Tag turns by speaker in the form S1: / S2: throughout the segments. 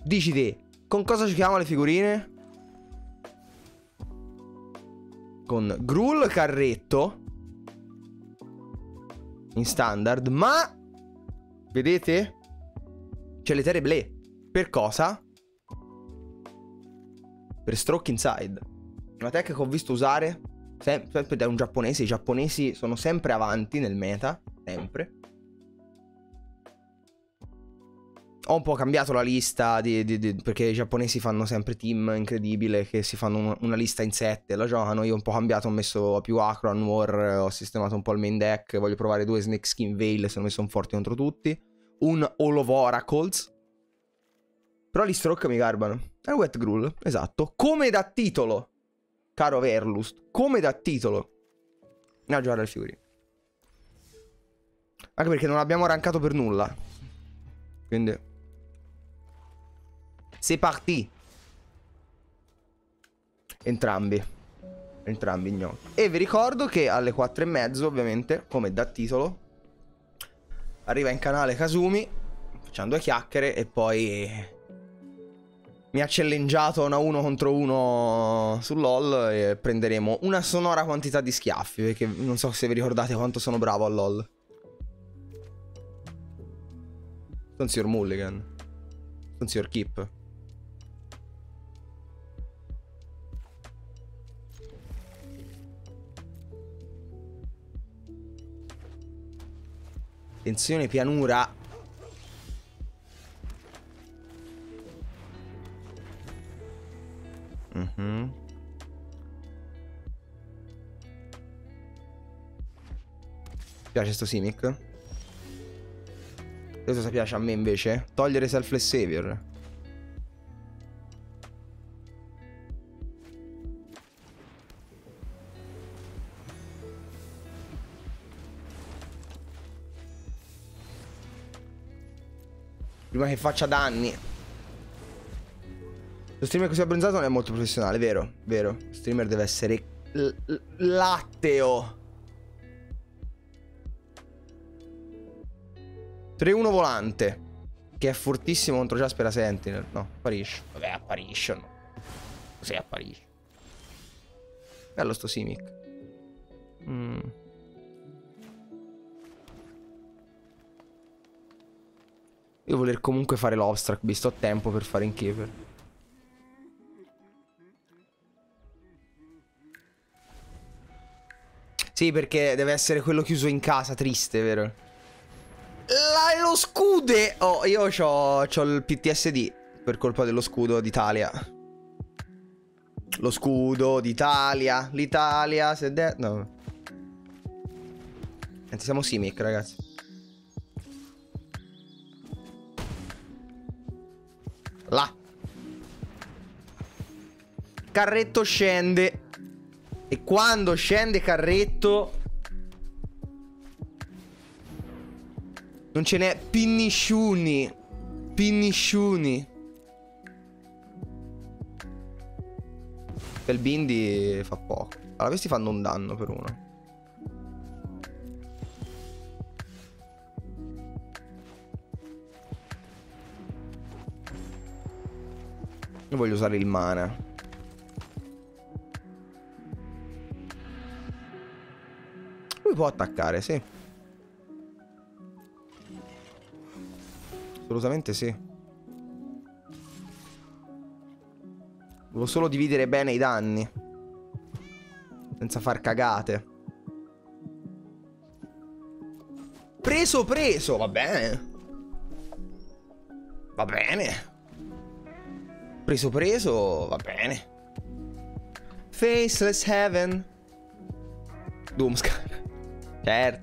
S1: Dici te, con cosa giochiamo le figurine? Con Gruul carretto in standard, ma vedete? C'è le terre blé. Per cosa? Per Stroke Inside. Una tech che ho visto usare sempre da un giapponese. I giapponesi sono sempre avanti nel meta. Sempre. Ho un po' cambiato la lista perché i giapponesi fanno sempre team incredibile che si fanno una lista in 7 la giocano. Io ho un po' cambiato, ho messo più Acron War, ho sistemato un po' il main deck. Voglio provare 2 Snake Skin Veil, se non sono forti contro tutti. Un All of Oracles. Però gli stroke mi garbano. È il Wet Gruul, esatto. Come da titolo, caro Verlust. Come da titolo. Andiamo a giocare al figurino. Anche perché non abbiamo rankato per nulla. Quindi c'est parti. Entrambi gnocchi. E vi ricordo che alle 4:30 ovviamente, come da titolo, arriva in canale Kasumi. Facciamo 2 chiacchiere. E poi mi ha challengeato una 1 contro 1 su LOL. E prenderemo una sonora quantità di schiaffi, perché non so se vi ricordate quanto sono bravo a LOL. Sono Sir Mulligan. Sono Sir Keep. Attenzione pianura. Mi piace sto Simic. Cosa piace a me invece? Togliere Selfless Savior. Prima che faccia danni. Lo streamer così abbronzato non è molto professionale, vero? Vero. Lo streamer deve essere latteo. 3-1 volante. Che è fortissimo contro Jaspera Sentinel. No, apparisce. Vabbè, apparisce. No. Cos'è apparisce? Bello sto Simic. Io voler comunque fare l'obstract, visto ho tempo per fare Innkeeper. Sì, perché deve essere quello chiuso in casa, triste, vero? Lo scude! Oh, io c'ho il PTSD per colpa dello scudo d'Italia. Lo scudo d'Italia. L'Italia se no. Niente, siamo Simic, ragazzi. Là. Carretto scende. E quando scende Carretto non ce n'è pinnisciuni. Pinnisciuni. Il Bindi fa poco. Allora questi fanno un danno per uno. Io voglio usare il mana. Lui può attaccare, sì. Assolutamente sì. Devo solo dividere bene i danni, senza far cagate. Preso, preso. Va bene. Va bene. Preso, preso. Va bene. Faceless Heaven. Doomscar. Certo.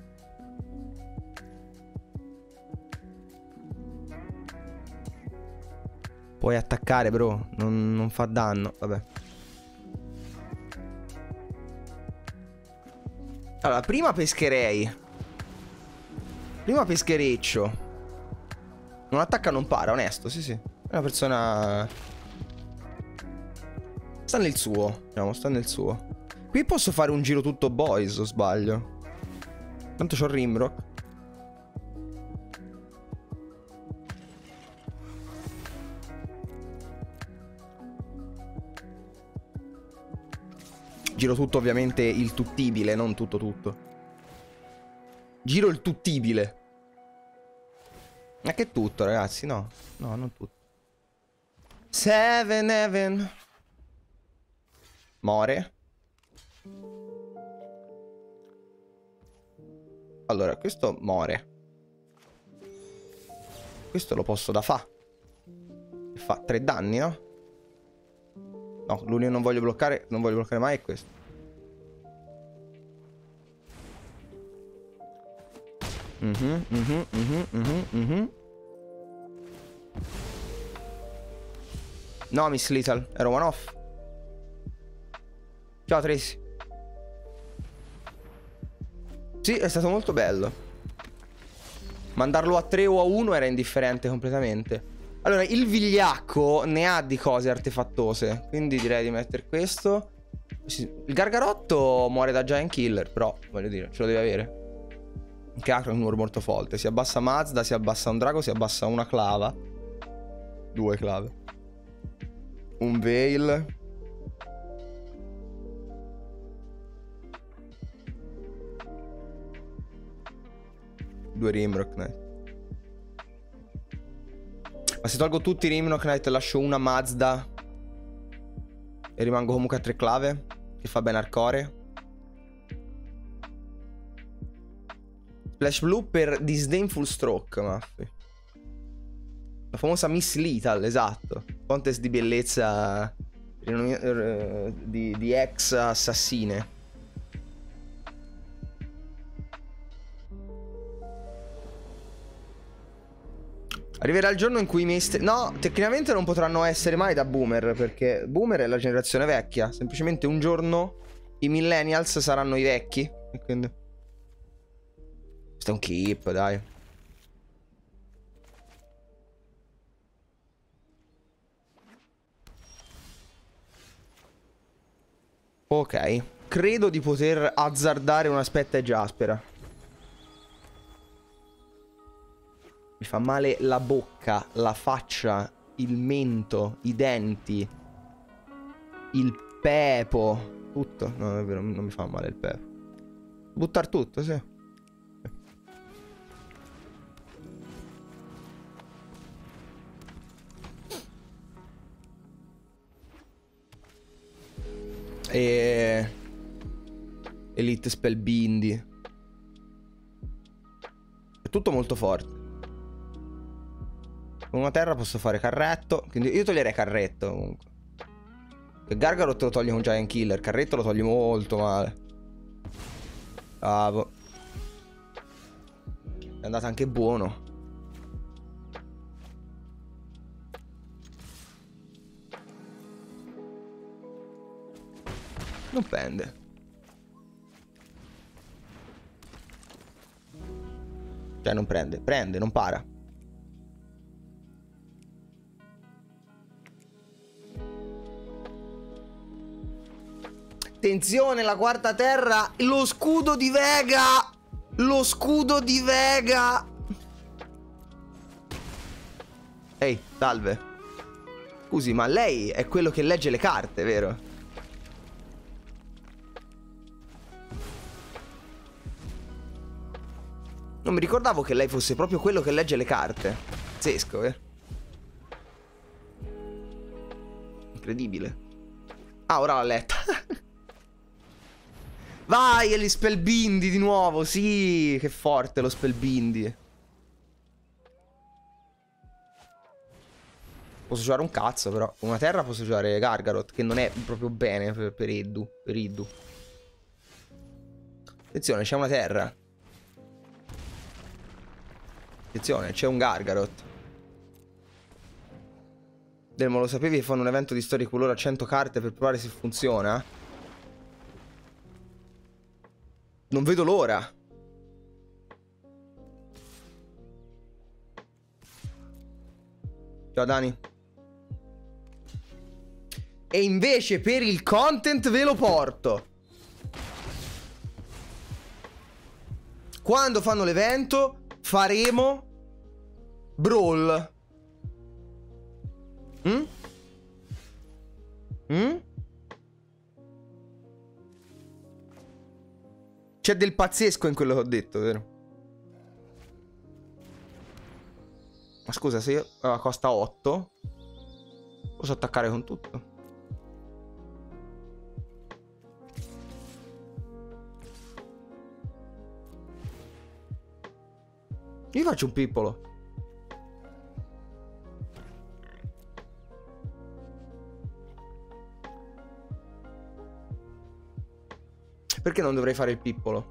S1: Puoi attaccare, bro. Non fa danno. Vabbè. Allora, prima pescherei. Prima peschereccio. Non attacca, non para, onesto. Sì, sì. È una persona. Sta nel suo. Diciamo, sta nel suo. Qui posso fare un giro tutto boys, o sbaglio? Tanto c'ho Rimrock. Giro tutto ovviamente il tuttibile, non tutto. Giro il tuttibile. Ma che tutto, ragazzi? No, no, non tutto. Seven Heaven. More. Allora, questo muore. Questo lo posso da fa. Fa 3 danni, no? No, l'unico non voglio bloccare mai è questo. No, Miss Little, ero one off. Ciao Tracy. Sì, è stato molto bello. Mandarlo a 3 o a 1 era indifferente completamente. Allora, il vigliacco ne ha di cose artefattose, quindi direi di mettere questo. Il gargarotto muore da Giant Killer, però, voglio dire, ce lo deve avere. Che ha un numero molto forte. Si abbassa Mazda, si abbassa un drago, si abbassa una clava. 2 clave. Un veil. Due Rimrock Knight. Ma se tolgo tutti i Rimrock Knight e lascio una Mazda e rimango comunque a 3 clave, che fa bene al core. Splash Blue per Disdainful Stroke, Maffi. La famosa Miss Lethal, esatto. Contest di bellezza di ex assassine. Arriverà il giorno in cui i miei... No, tecnicamente non potranno essere mai da boomer, perché boomer è la generazione vecchia. Semplicemente un giorno i millennials saranno i vecchi. E quindi... Questo è un keep, dai. Ok. Credo di poter azzardare una spetta e giaspera. Mi fa male la bocca, la faccia, il mento, i denti, il pepo. Tutto. No, è vero, non mi fa male il pepo. Buttar tutto, sì. E... Elite Spellbindi. È tutto molto forte. Con una terra posso fare carretto. Quindi io toglierei carretto comunque. E Gargarot lo toglie con Giant Killer. Carretto lo toglie molto male. Bravo. È andato anche buono. Non prende. Cioè non prende. Prende, non para. Attenzione, la quarta terra. Lo scudo di Vega. Lo scudo di Vega. Ehi, salve. Scusi, ma lei è quello che legge le carte, vero? Non mi ricordavo che lei fosse proprio quello che legge le carte. Pazzesco, vero? Incredibile. Ah, ora l'ha letta. Vai, e gli Spellbindi di nuovo. Sì, che forte lo Spellbindi. Posso giocare un cazzo, però. Con una terra posso giocare Gargarot, che non è proprio bene per Iddu. Per Iddu. Attenzione, c'è una terra. Attenzione, c'è un Gargarot. Delmo, lo sapevi che fanno un evento di storia colore a 100 carte per provare se funziona? Non vedo l'ora. Ciao Dani. E invece per il content ve lo porto. Quando fanno l'evento faremo Brawl. C'è del pazzesco in quello che ho detto, vero? Ma scusa, se io costa 8, posso attaccare con tutto. Io faccio un pippolo. Perché non dovrei fare il pippolo?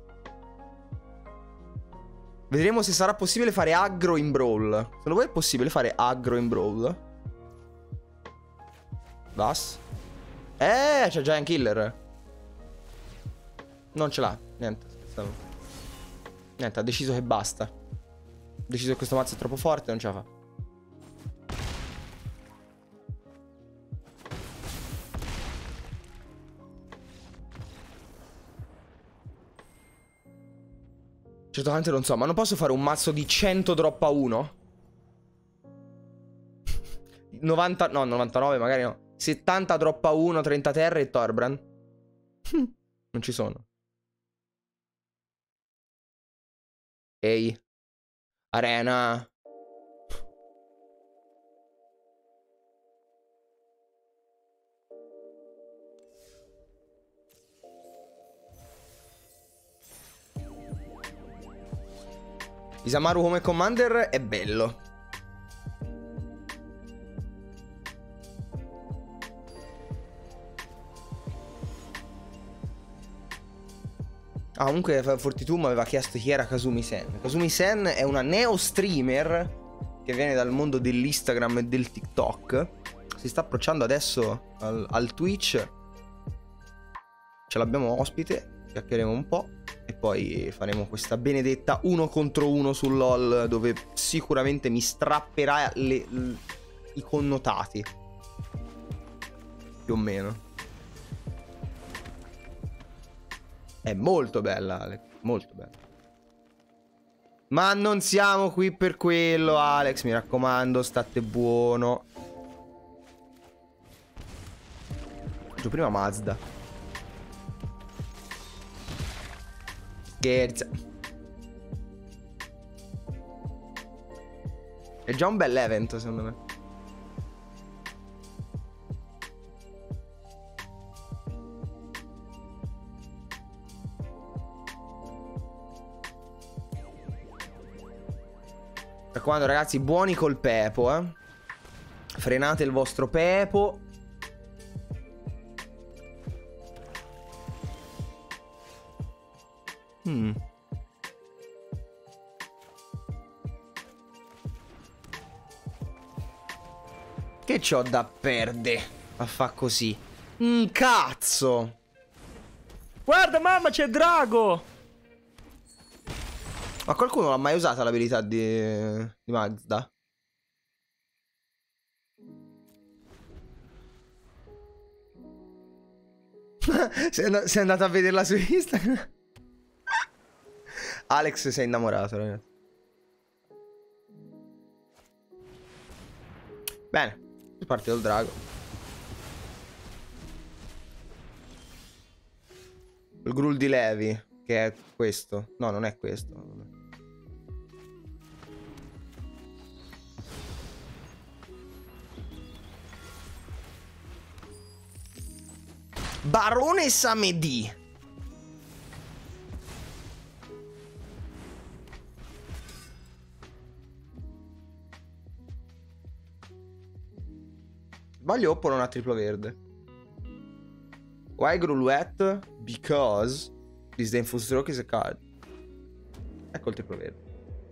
S1: Vedremo se sarà possibile fare aggro in brawl. Secondo voi è possibile fare aggro in brawl? Vas. C'è Giant Killer. Non ce l'ha. Niente. Niente, ha deciso che basta. Ha deciso che questo mazzo è troppo forte e non ce la fa. Certamente non so, ma non posso fare un mazzo di 100 drop a 1? 90, no, 99 magari no. 70 drop a 1, 30 terre e Torbran. Non ci sono. Ehi. Arena. Isamaru come commander è bello. Ah, comunque Fortitude mi aveva chiesto chi era Kazumi Sen. Kazumi Sen è una neo streamer che viene dal mondo dell'Instagram e del TikTok. Si sta approcciando adesso al Twitch. Ce l'abbiamo ospite, chiacchieremo un po' e poi faremo questa benedetta 1 contro 1 sul LOL, dove sicuramente mi strapperà i connotati. Più o meno. È molto bella, Alex, molto bella. Ma non siamo qui per quello, Alex, mi raccomando, state buono. Giù prima Mazda. Scherza. È già un bel evento, secondo me. Mi raccomando, ragazzi, buoni col pepo, eh. Frenate il vostro pepo. Che c'ho da perdere a fa così? Cazzo! Guarda, mamma, c'è Drago! Ma qualcuno l'ha mai usata l'abilità di Mazda? Sei andato a vederla su Instagram? Alex si è innamorato, ragazzi. Bene, parte dal drago. Il Grul di Levi, che è questo. No, non è questo. Barone Samedi. Sbaglio Oppo non ha triplo verde. Why Grulouette? Because Disdainful Stroke is a card. Ecco il triplo verde.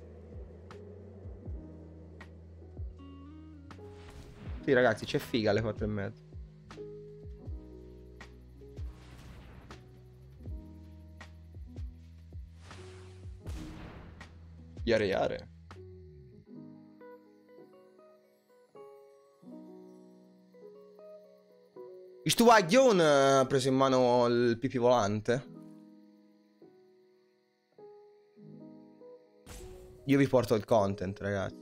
S1: Sì, ragazzi, c'è figa alle 4:30. Yare yare. Istuaglion ha preso in mano il pipì volante. Io vi porto il content, ragazzi.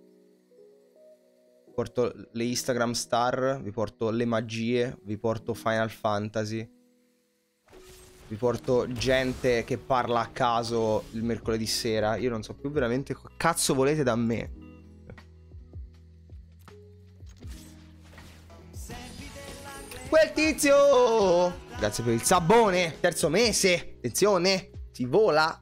S1: Vi porto le Instagram star, vi porto le magie, vi porto Final Fantasy. Vi porto gente che parla a caso il mercoledì sera. Io non so più veramente che cazzo volete da me. Quel tizio! Grazie per il sabone. Terzo mese. Attenzione. Si vola.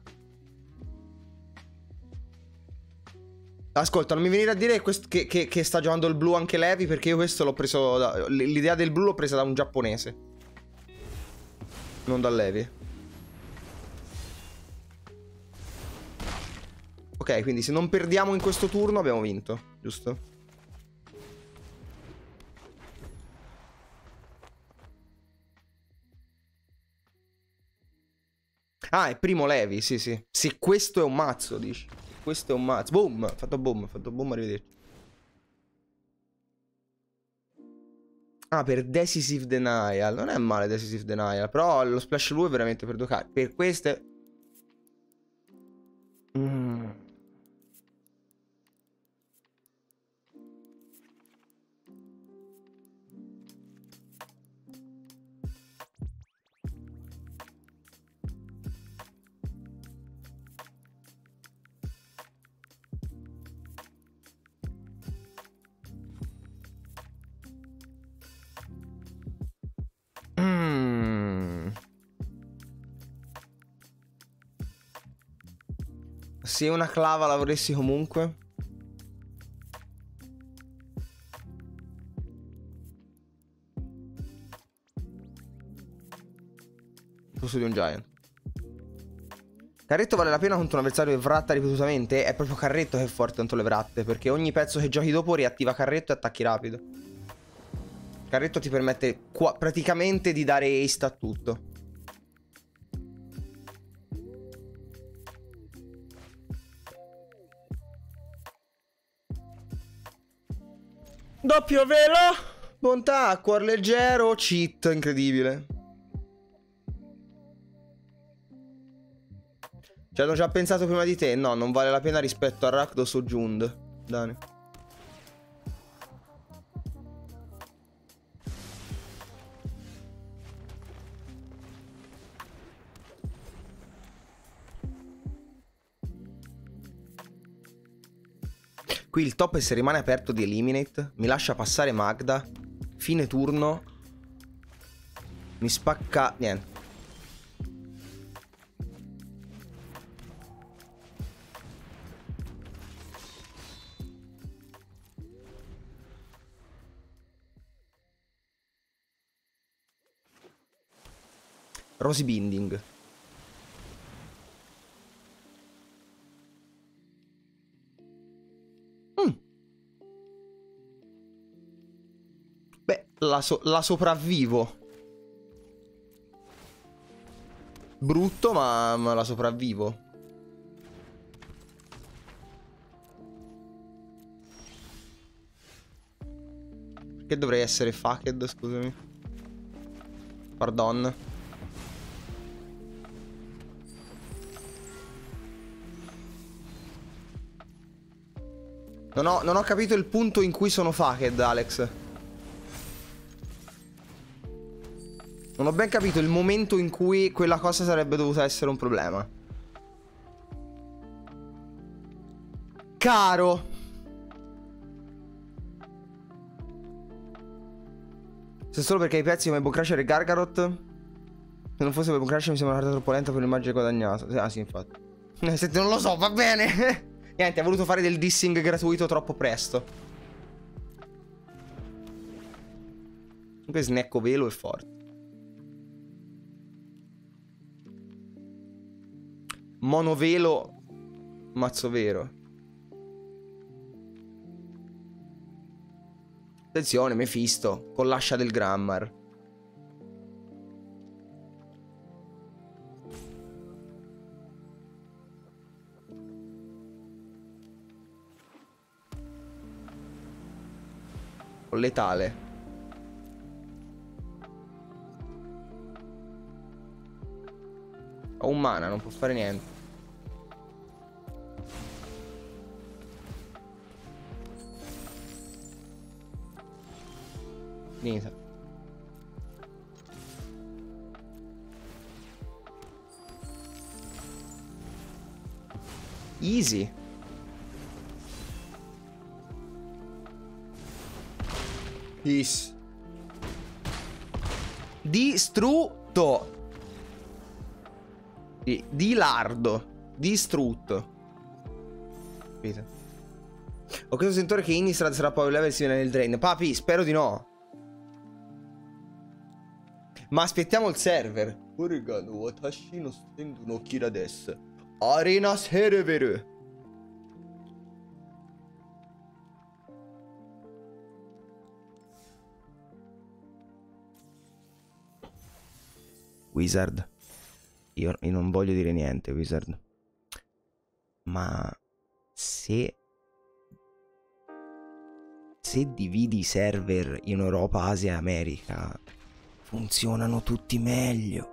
S1: Ascolta, non mi venire a dire che sta giocando il blu anche Levi, perché io questo l'ho preso l'idea del blu l'ho presa da un giapponese, non da Levi. Ok, quindi se non perdiamo in questo turno abbiamo vinto, giusto? Ah, è primo Levi, sì sì. Se questo è un mazzo, dici. Questo è un mazzo. Boom, fatto boom, arrivederci. Ah, per Decisive Denial. Non è male Decisive Denial. Però lo Splash Blue è veramente per giocare. Per queste... Se una clava la vorresti comunque. Posto di un giant. Carretto vale la pena contro un avversario che vratta ripetutamente? È proprio Carretto che è forte contro le vratte, perché ogni pezzo che giochi dopo riattiva Carretto e attacchi rapido. Carretto ti permette praticamente di dare haste a tutto. Doppio velo, bontà, cuor leggero, cheat, incredibile. Ci hanno già pensato prima di te? No, non vale la pena rispetto a Rakdos o Jund. Dani. Qui il top è se rimane aperto di Eliminate. Mi lascia passare Magda. Fine turno. Mi spacca... Niente. Rosy Binding. Beh, la sopravvivo. Brutto, ma la sopravvivo. Perché dovrei essere fucked, scusami. Pardon. Non ho capito il punto in cui sono fucked, Alex. Non ho ben capito il momento in cui quella cosa sarebbe dovuta essere un problema. Caro. Se solo perché i pezzi come Bocrasher e Gargarot. Se non fosse per Bocrasher mi sembra una carta troppo lenta per l'immagine guadagnata. Ah sì, infatti. Senti, non lo so, va bene. Niente, ha voluto fare del dissing gratuito troppo presto. Comunque Snecco Velo è forte. Monovelo. Mazzo vero. Attenzione, Mephisto. Con l'ascia del Grammar. Con letale. Ho un mana, non può fare niente. Finita. Easy. Peace. Distrutto. Di lardo. Distrutto. Capite? Ho questo sentore che Innistrad sarà poi level simile nel drain. Papi, spero di no. Ma aspettiamo il server. Oregano, watashi no stendu no kira desu. Arena server. Wizard. Io non voglio dire niente, Wizard. Ma se dividi i server in Europa, Asia e America, funzionano tutti meglio.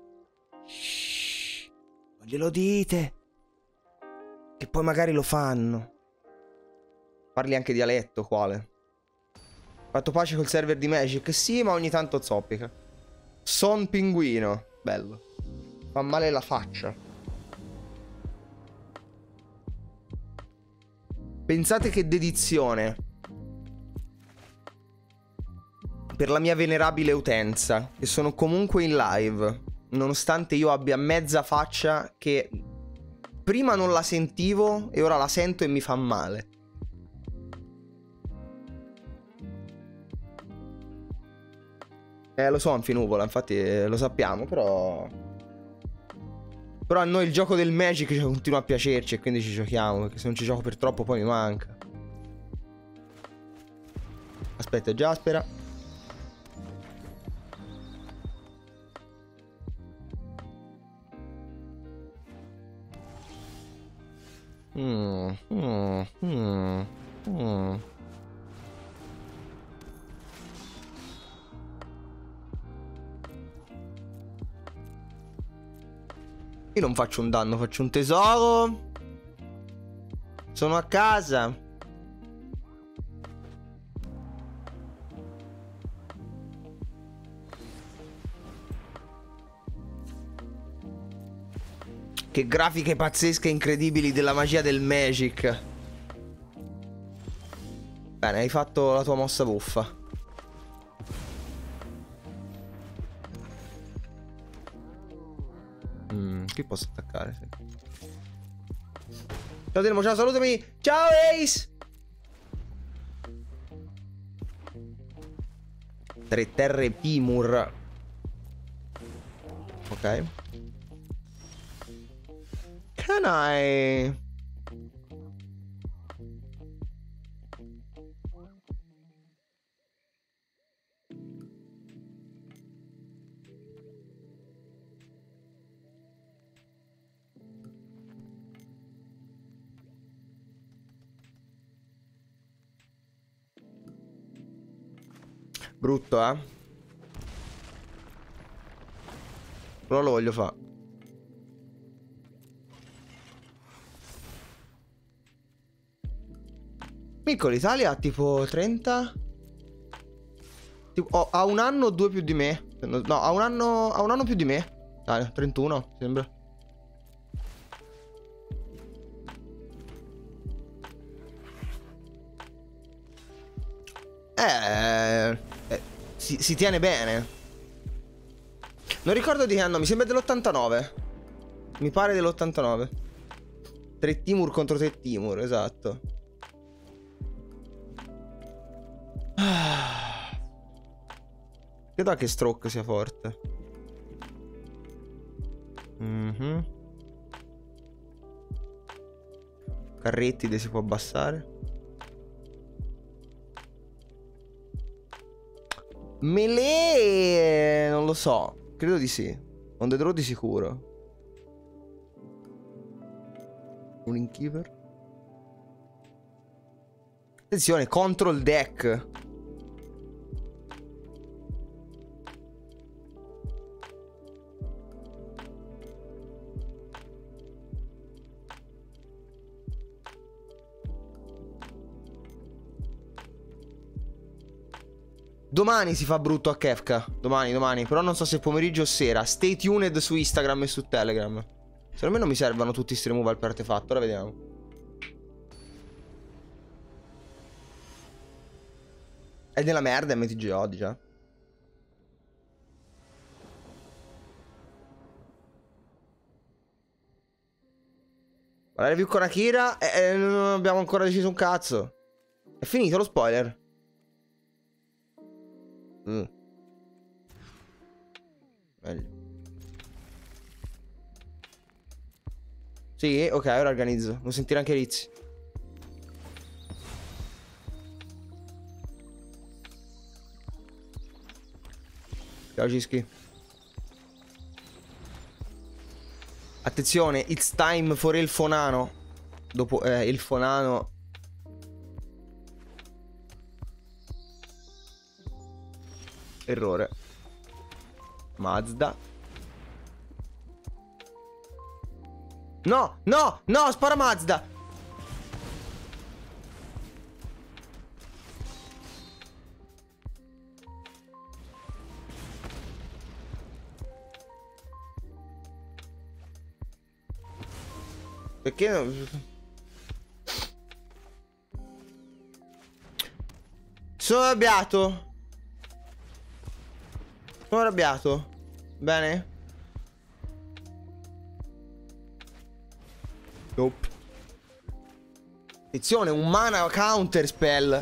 S1: Shh, non glielo dite. Che poi magari lo fanno. Parli anche dialetto, quale? Fatto pace col server di Magic? Sì, ma ogni tanto zoppica. Son pinguino. Bello. Fa male la faccia. Pensate che dedizione per la mia venerabile utenza, che sono comunque in live, nonostante io abbia mezza faccia che prima non la sentivo e ora la sento e mi fa male. Lo so, Infinuvola, infatti lo sappiamo, però a noi il gioco del Magic continua a piacerci e quindi ci giochiamo, perché se non ci gioco per troppo poi mi manca. Aspetta, Jaspera. Io non faccio un danno, faccio un tesoro. Sono a casa. Che grafiche pazzesche e incredibili della magia del Magic. Bene, hai fatto la tua mossa buffa. Qui posso attaccare, sì. Ciao Delmo, ciao, salutami. Ciao Ace. 3 terre Pimur. Ok. Can I... Brutto, eh? Però lo voglio fare. Mirko, l'Italia ha tipo 30? Tipo, ha un anno o 2 più di me. No, ha un anno più di me. Dai, 31, sembra. Si tiene bene. Non ricordo di che anno, mi sembra dell'89. Mi pare dell'89. 3 Timur contro 3 Timur, esatto. Credo che Stroke sia forte. Carretti si può abbassare. Melee non lo so. Credo di sì. On the draw di sicuro. Un Innkeeper. Attenzione, control deck. Domani si fa brutto a Kefka. Domani. Però non so se pomeriggio o sera. Stay tuned su Instagram e su Telegram. Secondo me non mi servono tutti sti removal per artefatto. Ora vediamo. È della merda MTGO di già. La review con Akira non abbiamo ancora deciso un cazzo. È finito lo spoiler. Meglio. Sì, ok, ora organizzo. Devo sentire anche Rizzi. Ciao Cischi. Attenzione, it's time for il Fonano. Dopo il Fonano. Errore. Mazda. No, no, no, spara Mazda. Perché non... Sono arrabbiato. Sono arrabbiato. Bene? Nope. Attenzione, un mana counter spell.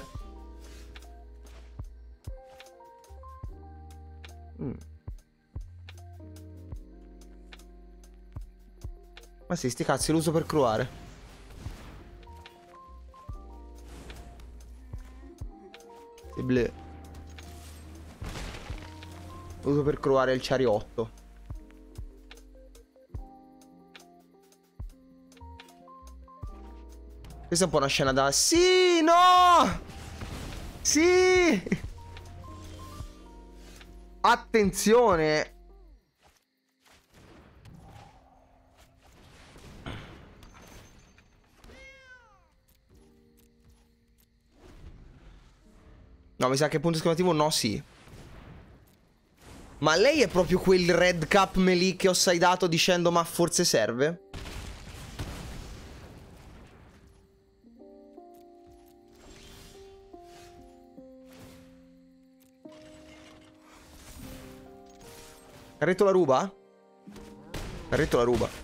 S1: Ma sì, sti cazzi, l'uso per cruare. Sì, bleh. Uso per cruare il chariotto. Questa è un po' una scena da... Sì, no! Sì! Attenzione! No, mi sa che punto esclamativo no, sì. Ma lei è proprio quel red cap melee che ho sidato dicendo ma forse serve? Carretto la ruba? Carretto la ruba.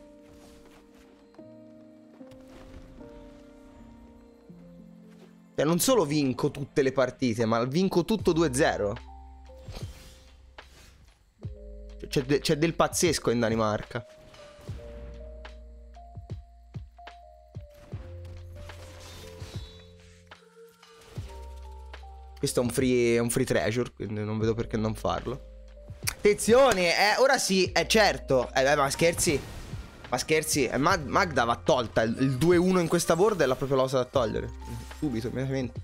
S1: Cioè, non solo vinco tutte le partite, ma vinco tutto 2-0. C'è del pazzesco in Danimarca. Questo è un free treasure, quindi non vedo perché non farlo. Attenzione, ora sì, certo. Ma scherzi. Ma scherzi, Magda va tolta. Il 2-1 in questa board è la propria losa da togliere. Subito, immediatamente.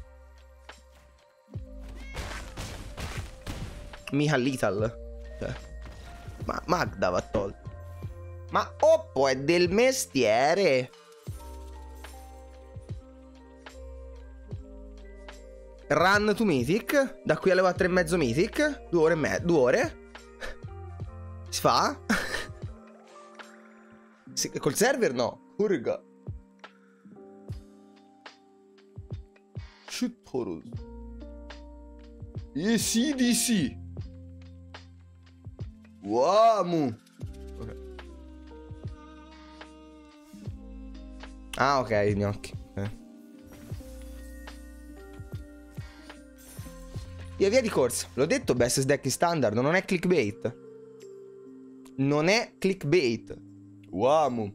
S1: Mica Lethal. Cioè. Ma Magda va tolta. Ma Oppo è del mestiere. Run to Mythic. Da qui alle 4:30 Mythic. 2 ore e mezzo. 2 ore. Si fa? Sì, col server no. Urga. Shit horrors. ECDC. Uomo. Okay. Ah, ok, gnocchi. Via di corsa. L'ho detto, best deck standard. Non è clickbait. Non è clickbait. Uomo.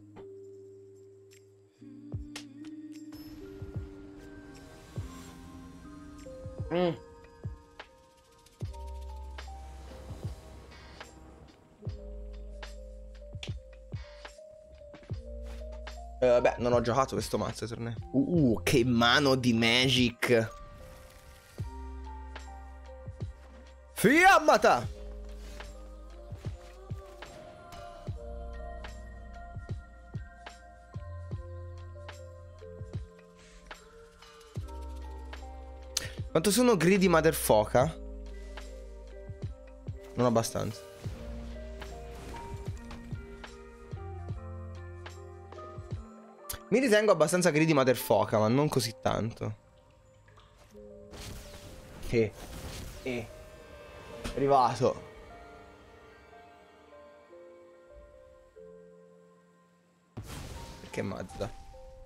S1: Beh, non ho giocato questo mazzo torneo. Che mano di Magic. Fiammata. Quanto sono greedy motherfucker? Non abbastanza. Mi ritengo abbastanza greedy motherfucker, ma non così tanto. Arrivato. Perché Mazda?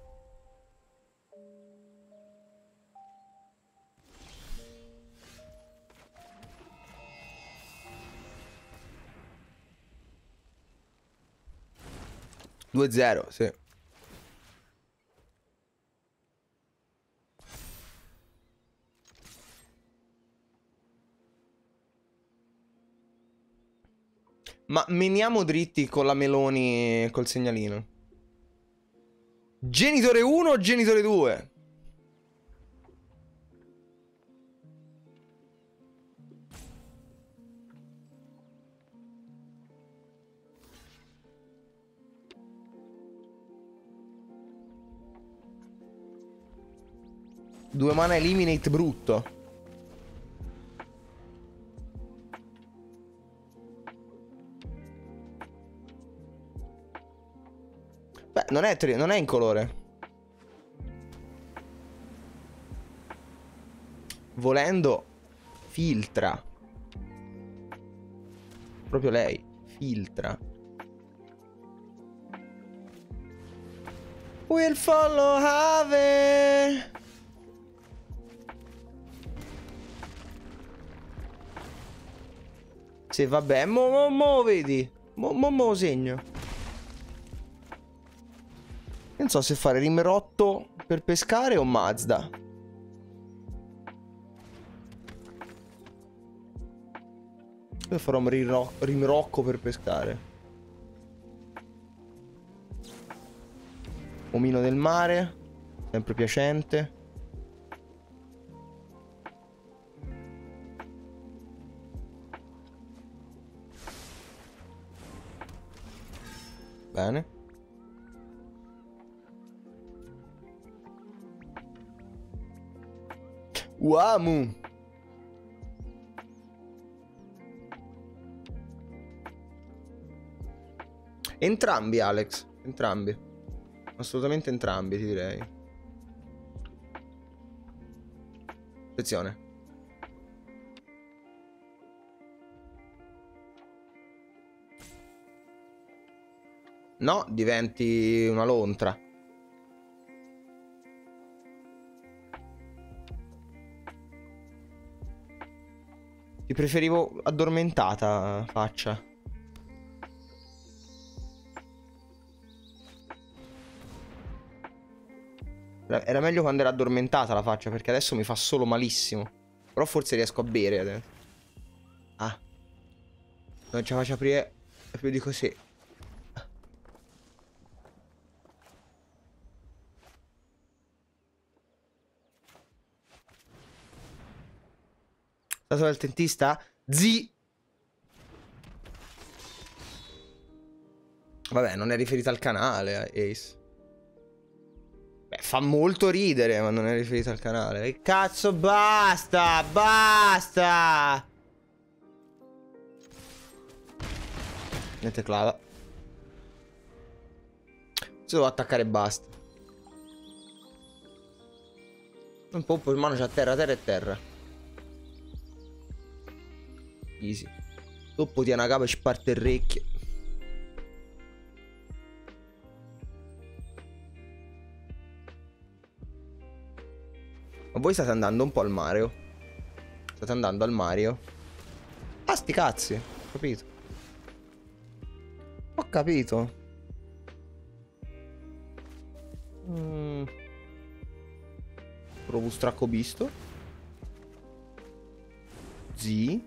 S1: Due zero, sì. Ma meniamo dritti con la Meloni e col segnalino. Genitore 1 o genitore 2? Due mana eliminate brutto. Beh, non è in colore. Volendo, filtra. Proprio lei, filtra. Will follow Have. Sì, vabbè, mo vedi. Mo segno. Non so se fare rimrotto per pescare o Mazda. Io farò un rimrocco per pescare. Omino del mare. Sempre piacente. Bene. Uamu. Entrambi, Alex. Entrambi. Assolutamente entrambi, ti direi. Attenzione. No, diventi una lontra. Ti preferivo addormentata, faccia. Era meglio quando era addormentata la faccia, perché adesso mi fa solo malissimo. Però forse riesco a bere adesso. Ah. Non ce la faccio aprire più di così. Stato dal dentista? Zi. Vabbè, non è riferita al canale, Ace. Beh, fa molto ridere, ma non è riferita al canale. Che cazzo, basta! Basta! Niente clava. Se devo attaccare e basta. Un po' in mano c'ha terra, terra e terra. Easy. Dopo tiene una capa e sparte il orecchie. Ma voi state andando un po' al Mario? State andando al Mario? Ah, sti cazzi. Ho capito. Ho capito. Provo stracco visto. Zi.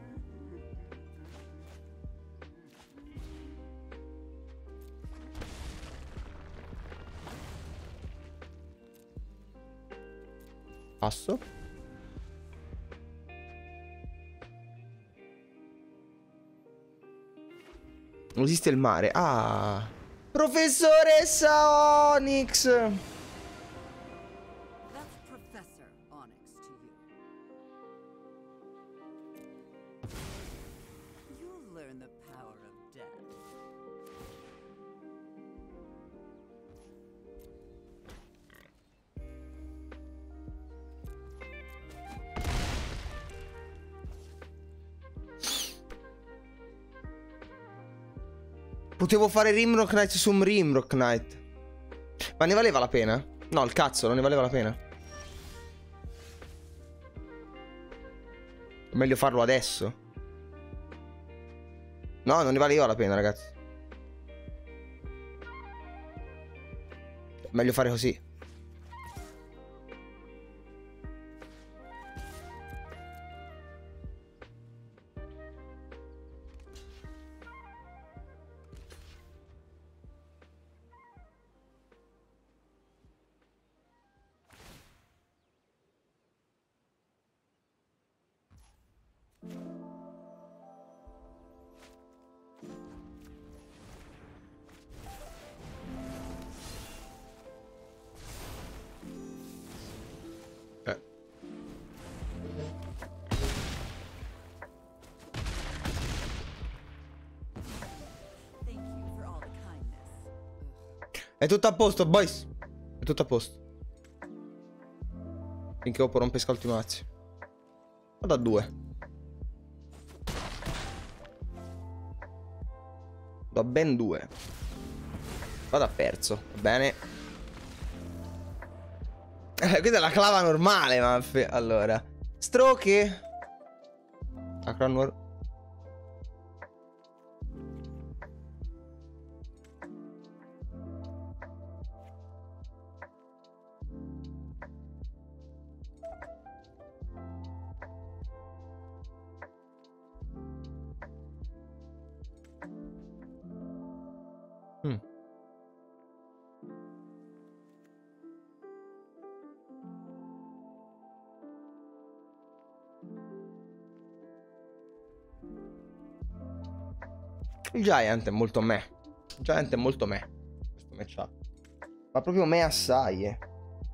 S1: Passo. Non esiste il mare. Ah. Professoressa Onyx.
S2: That's Professor Onyx to you. You'll learn the power of death.
S1: Potevo fare Rimrock Knight su Rimrock Knight. Ma ne valeva la pena? No, il cazzo, non ne valeva la pena. È meglio farlo adesso. No, non ne valeva la pena, ragazzi. È meglio fare così.
S2: Thank you for all the kindness.
S1: È tutto a posto, boys. È tutto a posto. Finché Oppo non pesca ultimazio. Vado a 2. Vado a ben 2. Vado a perso. Va bene. Questa è la clava normale, ma... Allora. Stroke. Akranur. Il Giant è molto me. Il Giant è molto me. Questo matchup. Ma proprio me assai, eh.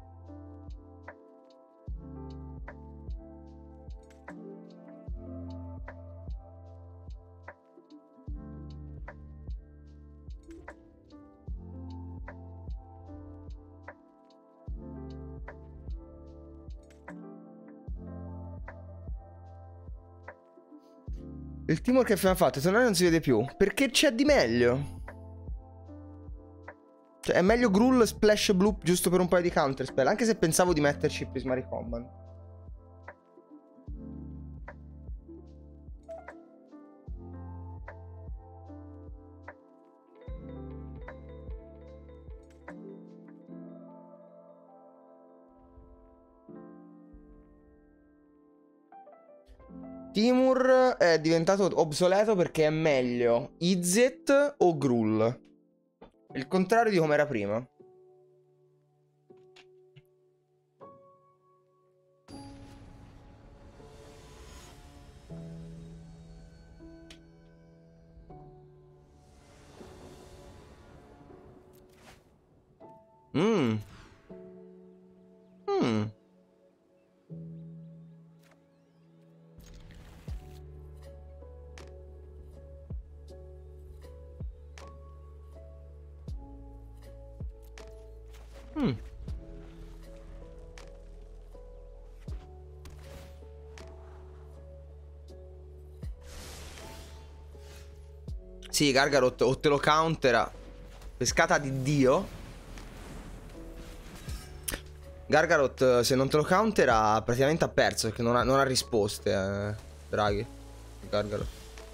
S1: Il Timor che abbiamo fatto, tornare non si vede più. Perché c'è di meglio? Cioè, è meglio Gruul Splash Bloop giusto per un paio di counter spell. Anche se pensavo di metterci Prismari Command. Timur è diventato obsoleto perché è meglio Izzet o Gruul. Il contrario di come era prima. Mmm. Mmm. Sì, Gargarot o te lo countera. Pescata di Dio. Gargarot se non te lo countera praticamente ha perso perché non ha risposte, Draghi. Gargarot.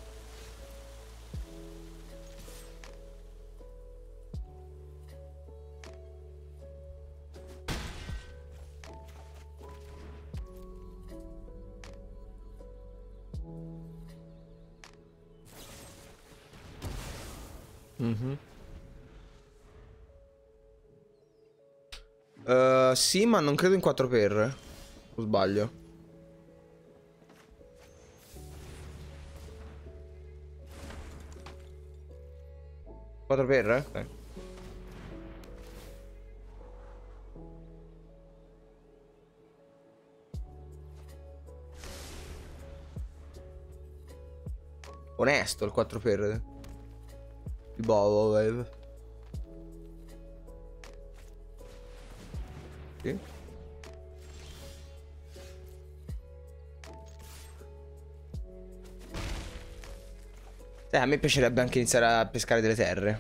S1: Sì, ma non credo in 4x. O sbaglio? Quattro per? Ok. Onesto il 4x. Di Bobo, wave. Sì. A me piacerebbe anche iniziare a pescare delle terre.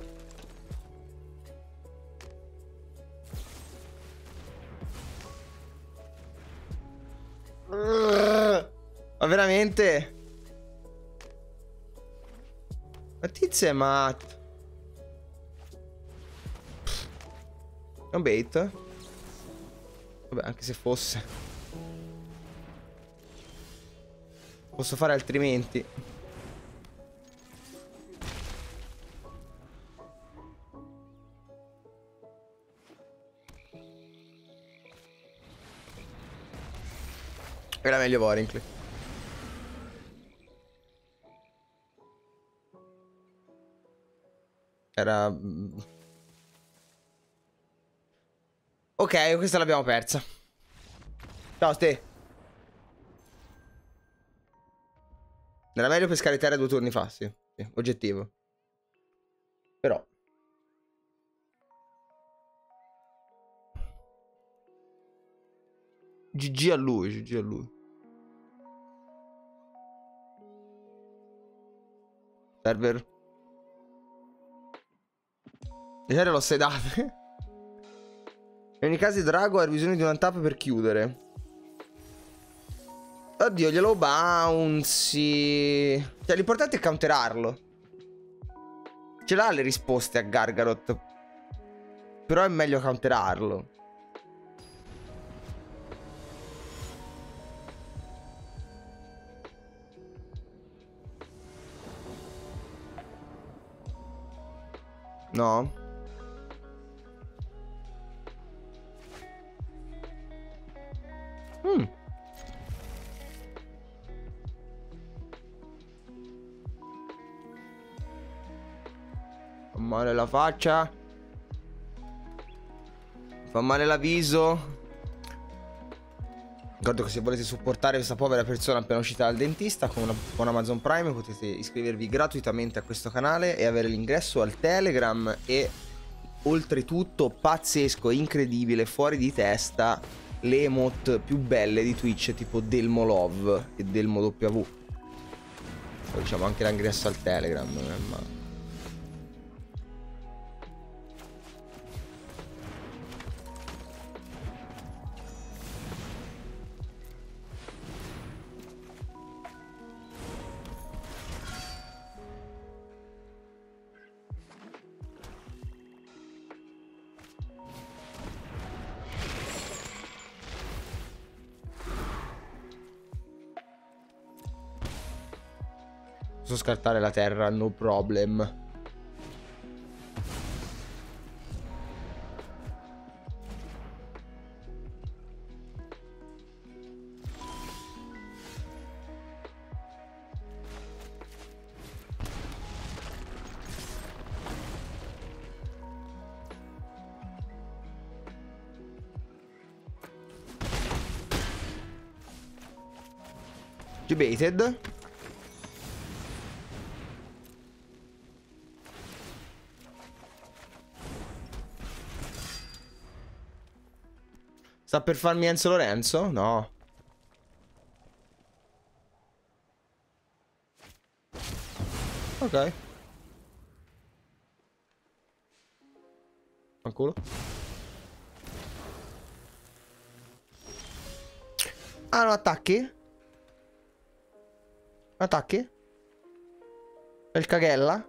S1: Ma veramente? Ma tizio è matto. È un bait? Vabbè, anche se fosse. Posso fare altrimenti. Era meglio Vorinclex. Era... Ok, questa l'abbiamo persa. Ciao, Ste. Era meglio pescare terra 2 turni fa, sì. Sì, oggettivo. Però... GG a lui, GG a lui. Server. Le terre l'ho sedate. In ogni caso Drago ha bisogno di un untap per chiudere. Oddio, glielo bouncy. Cioè, l'importante è counterarlo. Ce l'ha le risposte a Gargaroth. Però è meglio counterarlo. No? Fa male la faccia. Fa male la viso. Ricordo che se volete supportare questa povera persona appena uscita dal dentista con Amazon Prime potete iscrivervi gratuitamente a questo canale e avere l'ingresso al Telegram e oltretutto pazzesco, incredibile, fuori di testa le emote più belle di Twitch tipo Delmo Love e Delmo W. Poi diciamo anche l'ingresso al Telegram, ma... Posso scartare la terra, no problem. Debated. Sta per farmi Enzo Lorenzo? No. Ok. Fanculo. Ah, non attacchi? Attacchi? Il caghella?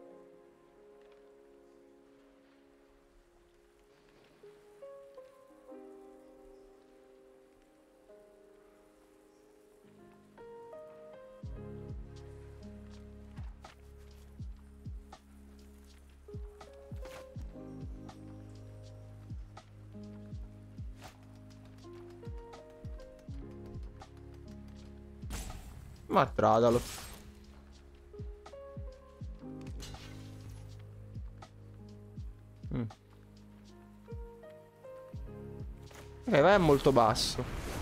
S1: Ma tradalo. Ok, vai molto basso.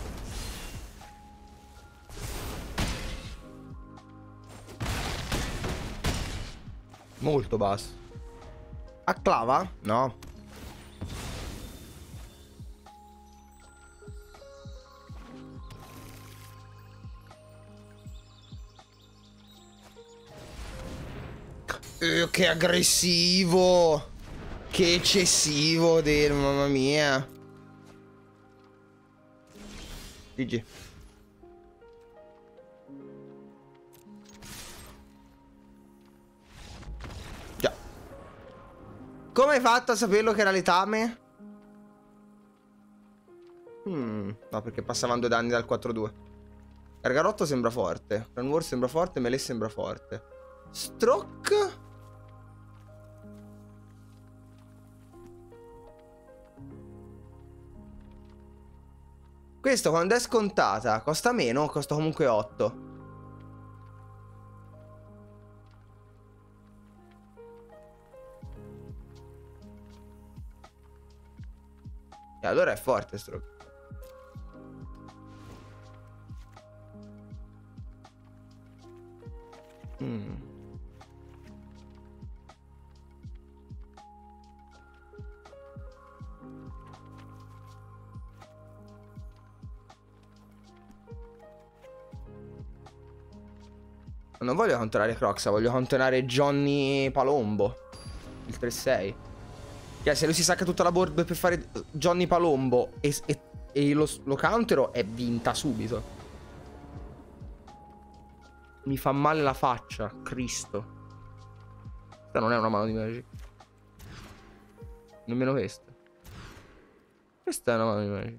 S1: Molto basso. A clava? No. Che aggressivo. Che eccessivo, mamma mia. GG. Già. Come hai fatto a saperlo che era letame? No, perché passavano 2 danni dal 4-2. Gargarotto sembra forte. Ranwar sembra forte. Melee sembra forte. Stroke? Questo quando è scontata costa meno o costa comunque 8? E allora è forte Stroke. Non voglio counterare Croxa, voglio counterare Johnny Palombo. Il 3-6. Cioè, se lui si sacca tutta la board per fare Johnny Palombo e lo countero, è vinta subito. Mi fa male la faccia, Cristo. Questa non è una mano di Magic. Nemmeno questa. Questa è una mano di Magic.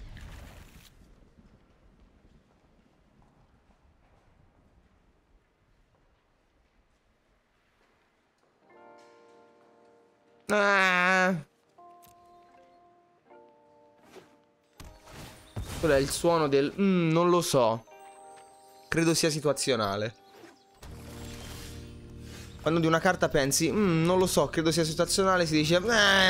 S1: Quello è il suono del... non lo so. Credo sia situazionale. Quando di una carta pensi, non lo so, credo sia situazionale, si dice... No,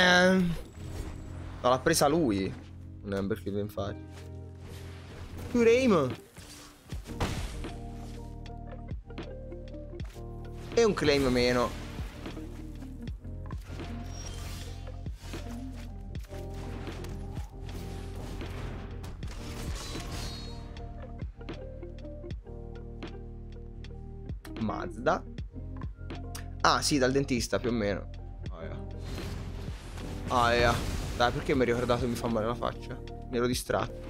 S1: l'ha presa lui. Non è un bel ben facile. Claim. E un claim meno. Mazda. Ah sì, dal dentista più o meno. Dai, perché mi hai ricordato che mi fa male la faccia? Mi ero distratto.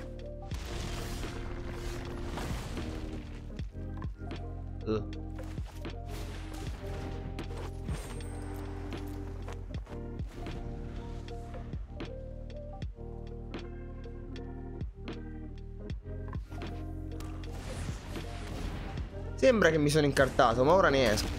S1: Sembra che mi sono incartato, ma ora ne esco.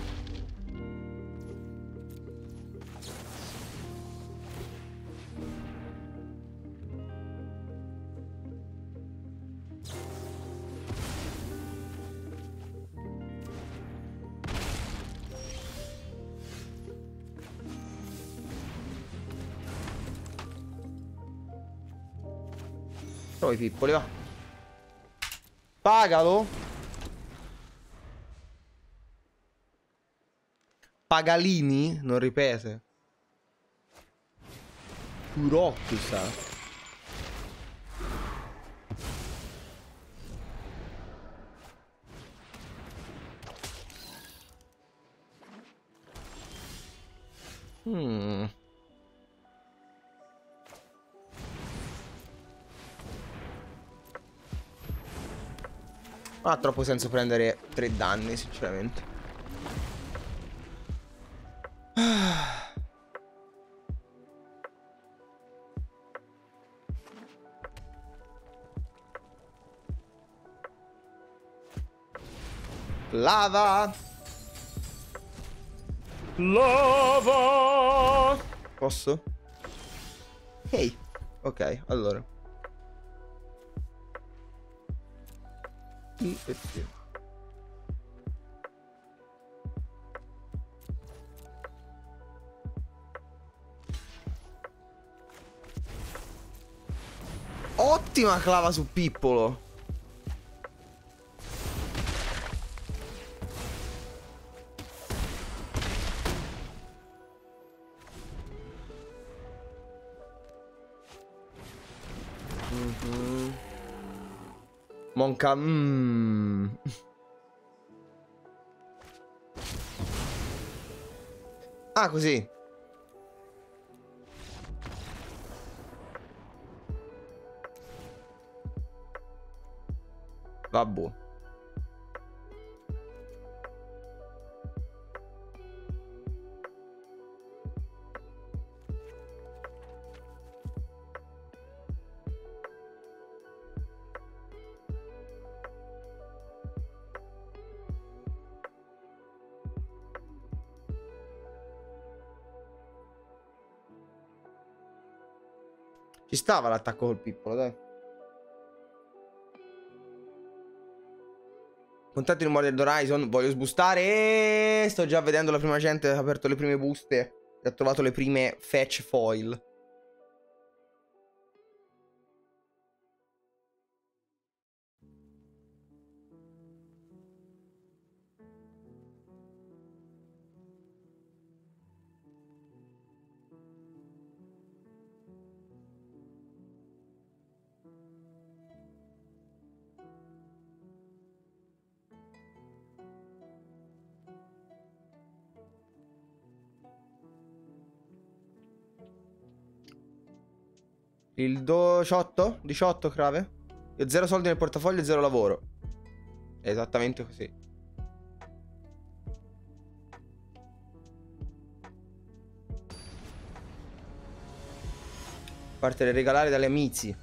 S1: Trovo i pippoli, va. Pagalo. Pagalini? Non ripete. Kurokusa. Non ha troppo senso prendere 3 danni, sinceramente. Lava. Lava. Posso? Ehi. Ok, allora. Ottima clava su Pippolo. Monca. Ah, così. Vabbè. Ci stava l'attacco col piccolo, dai. Contatti il Modern Horizon, voglio sbustare e sto già vedendo la prima gente, ha aperto le prime buste e ha trovato le prime fetch foil. Il 18? 18 crave? Io ho 0 soldi nel portafoglio e 0 lavoro. È esattamente così. Parte le regalare dalle amici.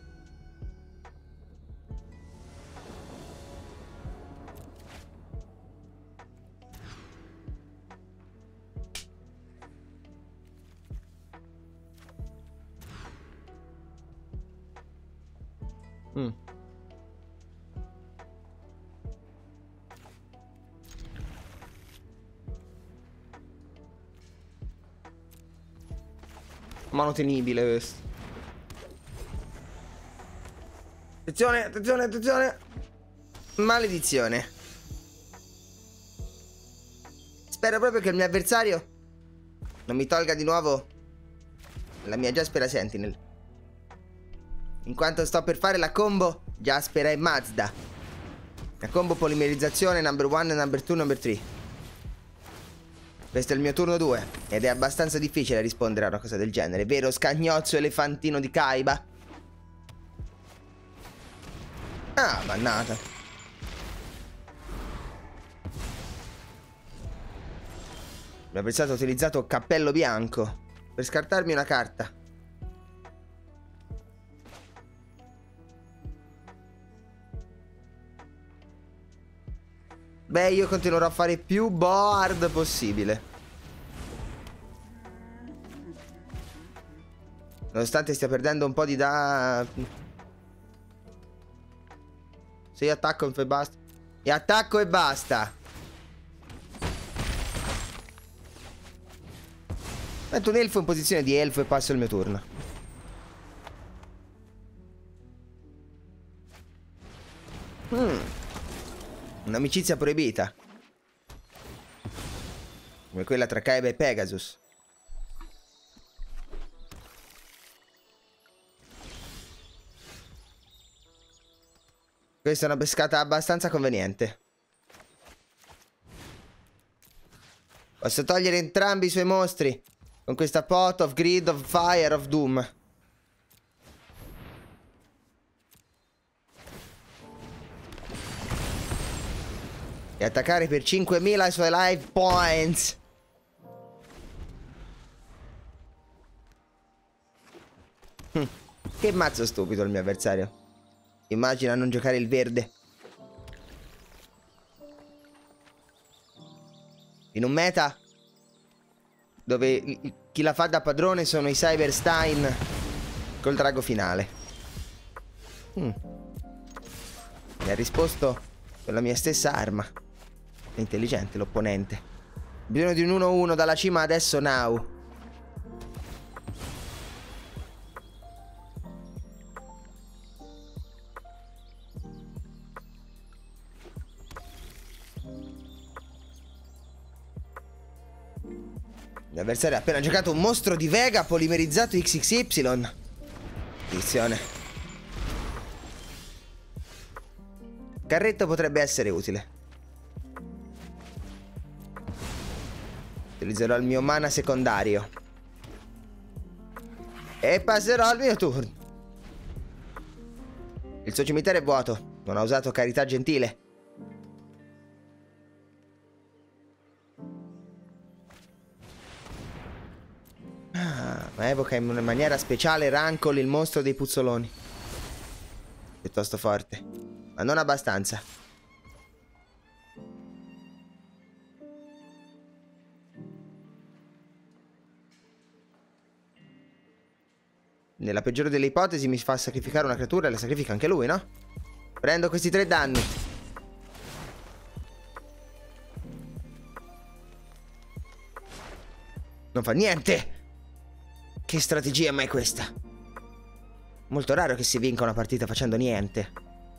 S1: Mano tenibile questo. Attenzione, attenzione, attenzione. Maledizione. Spero proprio che il mio avversario non mi tolga di nuovo la mia Jaspera Sentinel. In quanto sto per fare la combo Jaspera e Mazda. La combo polimerizzazione number 1, number 2, number 3. Questo è il mio turno 2 ed è abbastanza difficile rispondere a una cosa del genere, vero scagnozzo elefantino di Kaiba? Ah, mannata. Il mio avversario ha utilizzato cappello bianco per scartarmi una carta. Beh, io continuerò a fare più board possibile. Nonostante stia perdendo un po' di Se io attacco e basta. E attacco e basta. Metto un elfo in posizione di elfo e passo il mio turno. Un'amicizia proibita. Come quella tra Kaiba e Pegasus. Questa è una pescata abbastanza conveniente. Posso togliere entrambi i suoi mostri con questa Pot of Greed, of Fire, of Doom. E attaccare per 5000 i suoi life points. Che mazzo stupido il mio avversario. Immagina non giocare il verde. In un meta dove chi la fa da padrone sono i Cyberstein col drago finale. Mi ha risposto con la mia stessa arma. È intelligente l'opponente. Bisogno di un 1-1 dalla cima adesso, now. L'avversario ha appena giocato un mostro di Vega polimerizzato XXY. Attenzione. Carretto potrebbe essere utile. Utilizzerò il mio mana secondario. E passerò al mio turno. Il suo cimitero è vuoto. Non ha usato carità gentile. Ma evoca in una maniera speciale Rancol, il mostro dei puzzoloni. Piuttosto forte, ma non abbastanza. Nella peggiore delle ipotesi mi fa sacrificare una creatura e la sacrifica anche lui, no? Prendo questi 3 danni. Non fa niente. Che strategia mai questa? Molto raro che si vinca una partita facendo niente.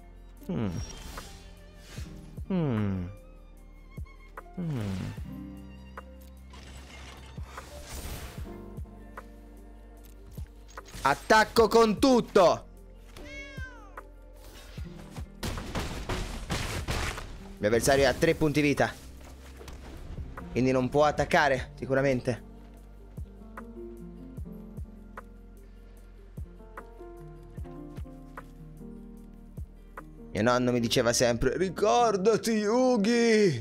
S1: Attacco con tutto. Il mio avversario ha 3 punti vita, quindi non può attaccare sicuramente. Mio nonno mi diceva sempre: ricordati, Yugi.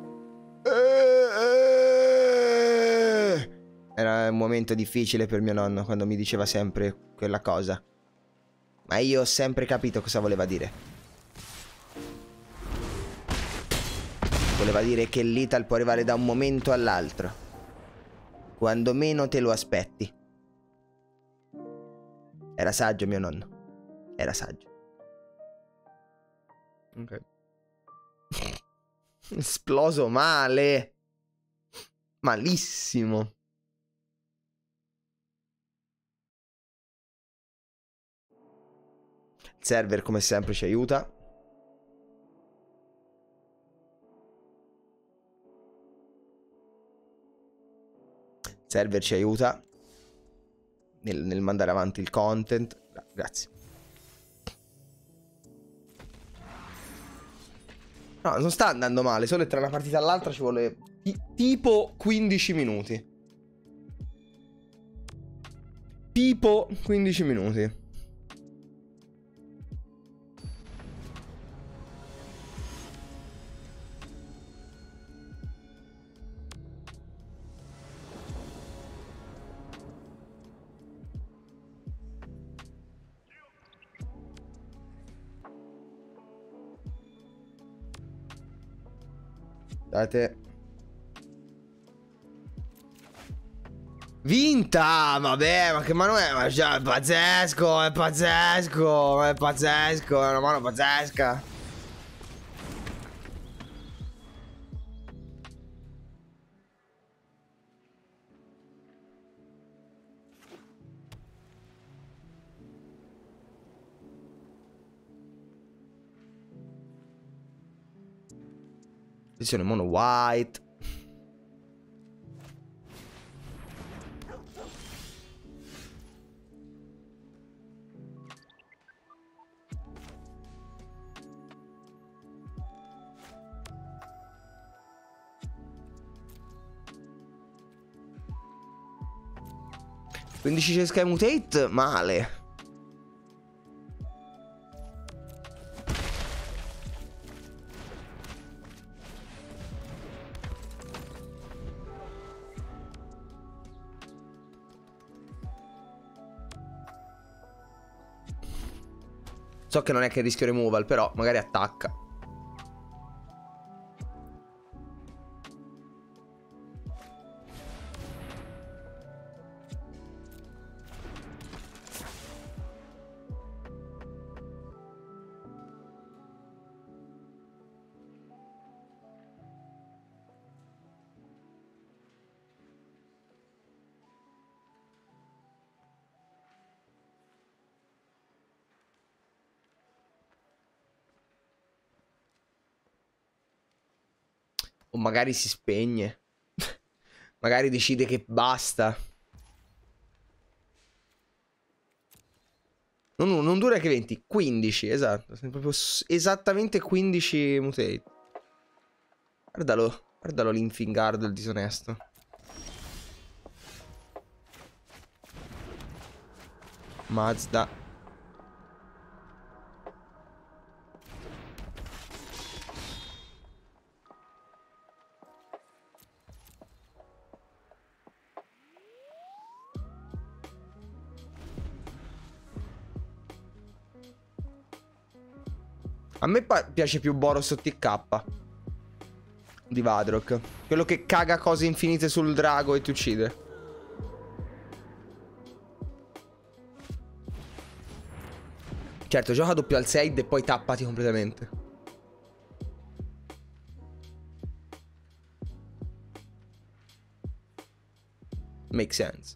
S1: Era un momento difficile per mio nonno quando mi diceva sempre quella cosa. Ma io ho sempre capito cosa voleva dire. Voleva dire che l'Ital può arrivare da un momento all'altro, quando meno te lo aspetti. Era saggio mio nonno. Era saggio. Ok. Esploso male. Malissimo. Il server come sempre ci aiuta. Il server ci aiuta nel mandare avanti il content. Grazie. No, non sta andando male, solo che tra una partita e l'altra ci vuole tipo 15 minuti. Tipo 15 minuti. Date. Vinta! Vabbè, ma che mano è? Ma già, è pazzesco, è pazzesco, è pazzesco, è una mano pazzesca. Attenzione, mono white. Quindi c'è Sky Mutate, male. So che non è che rischio removal, però magari attacca. O magari si spegne. Magari decide che basta. Non dura che 20, 15, esatto. Sono proprio esattamente 15 mutate. Guardalo, guardalo l'Infingard, il disonesto. Mazda. A me piace più Boros o TK di Vadrok. Quello che caga cose infinite sul drago e ti uccide. Certo, gioca doppio al 6 e poi tappati completamente. Make sense.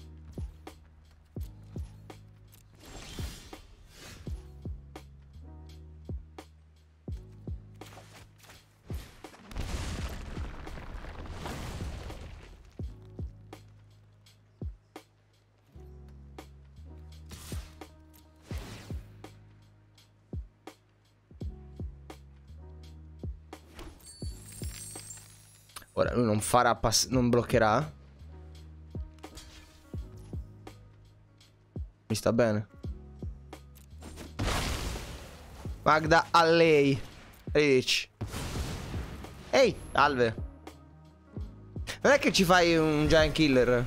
S1: Ora lui non farà non bloccherà. Mi sta bene. Magda a lei. Rich. Ehi, Alve. Non è che ci fai un giant killer?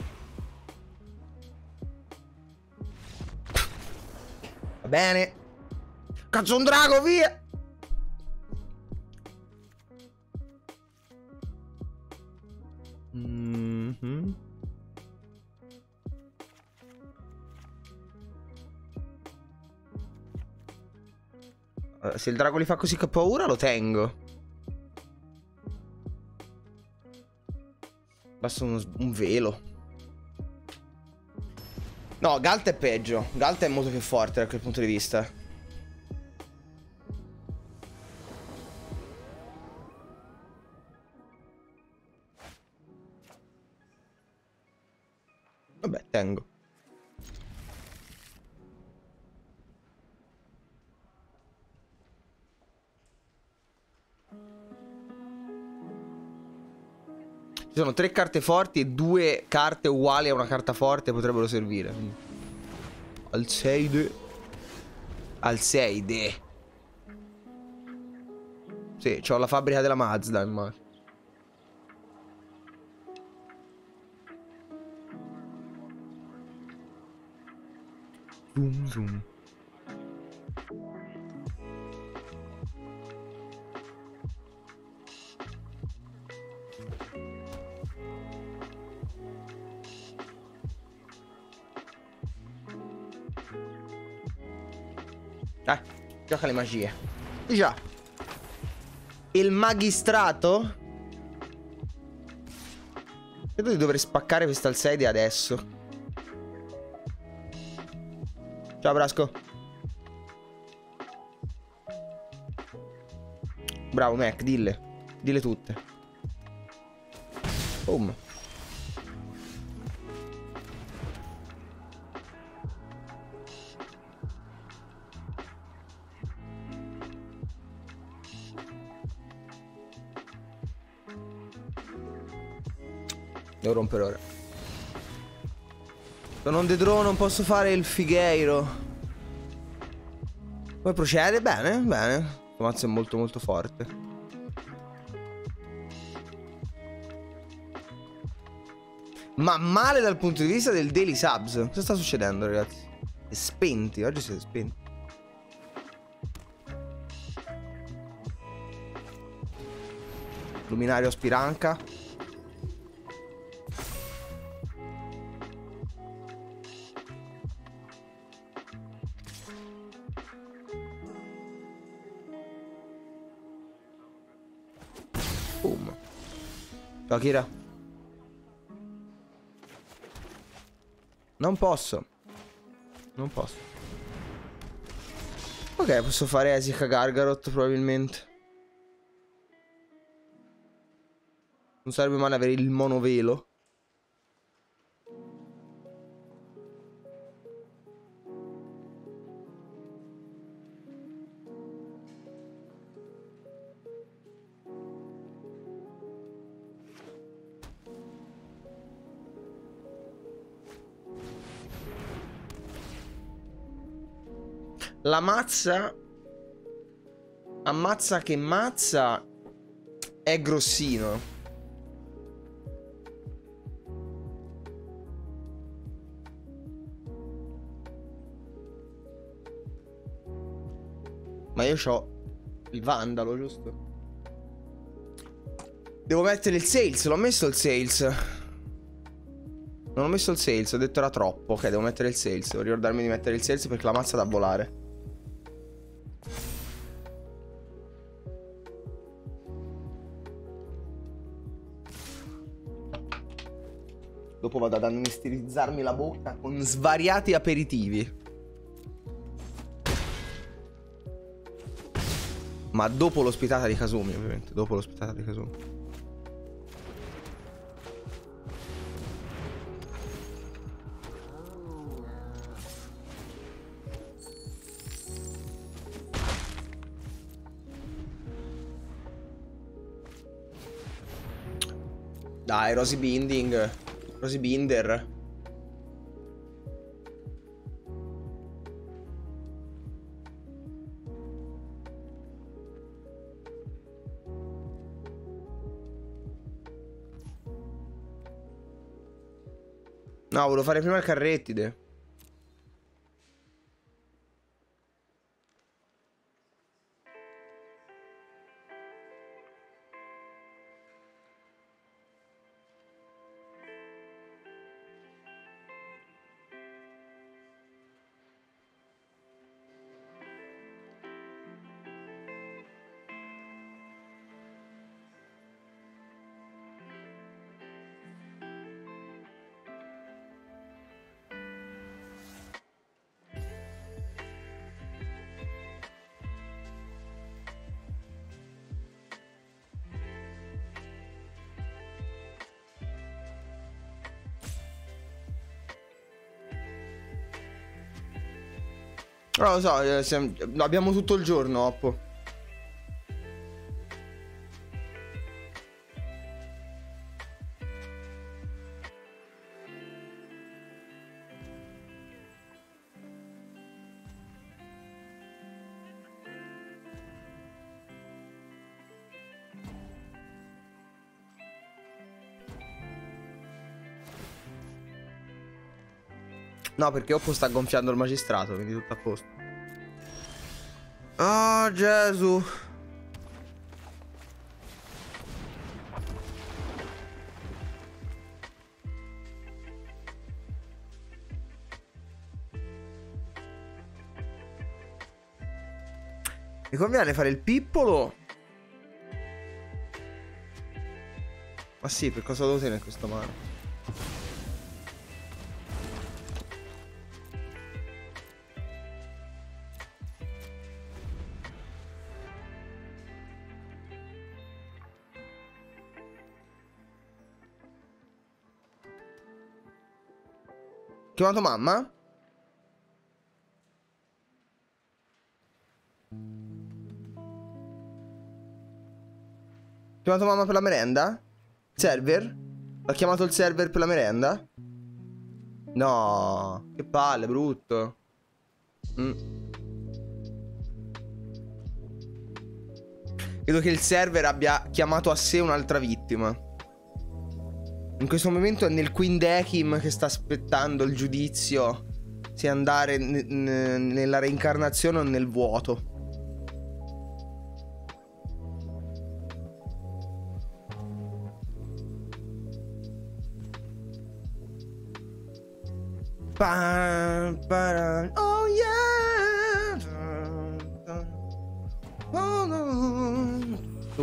S1: Va bene. Cazzo un drago, via. Se il drago li fa così che paura, lo tengo. Basta un velo. No, Galt è peggio. Galt è molto più forte da quel punto di vista. Vabbè, tengo. Ci sono 3 carte forti e 2 carte uguali a una carta forte potrebbero servire. Alceide. Alceide. Sì, c'ho la fabbrica della Mazda, immagino. Zoom zoom. Gioca le magie. Già. Il magistrato. Credo di dover spaccare questa Alceide adesso. Ciao Brasco. Bravo Mac, dille. Dille tutte. Boom. Devo rompere ora. Sono on the draw, non posso fare il figheiro. Come procede? Bene, bene. Questo mazzo è molto molto forte. Ma male dal punto di vista del daily subs. Cosa sta succedendo, ragazzi? È spenti, oggi siete spenti. Luminario spiranca. Boom. Ciao Kira. Non posso. Non posso. Ok, posso fare Esika Gargaroth probabilmente. Non sarebbe male avere il monovelo. La mazza. Ammazza che mazza. È grossino. Ma io c'ho il vandalo, giusto? Devo mettere il sales. L'ho messo il sales. Non ho messo il sales. Ho detto era troppo. Ok, devo mettere il sales. Devo ricordarmi di mettere il sales perché la mazza da volare. Dopo vado ad anestetizzarmi la bocca con svariati aperitivi. Ma dopo l'ospitata di Kasumi, ovviamente. Dopo l'ospitata di Kasumi. Dai, Rosy Binding. Rosy Binder. No, volevo fare prima il Carrettide. No, lo so, abbiamo tutto il giorno, Oppo. No, perché Oppo sta gonfiando il magistrato, quindi tutto a posto. Oh, Gesù. Mi conviene fare il pippolo? Ma sì, per cosa devo tenere questo mano? Chiamato mamma? Chiamato mamma per la merenda? Server? Ha chiamato il server per la merenda? No, che palle, brutto. Credo che il server abbia chiamato a sé un'altra vittima. In questo momento è nel Queen Dekim che sta aspettando il giudizio se andare nella reincarnazione o nel vuoto. Oh yeah. Oh no.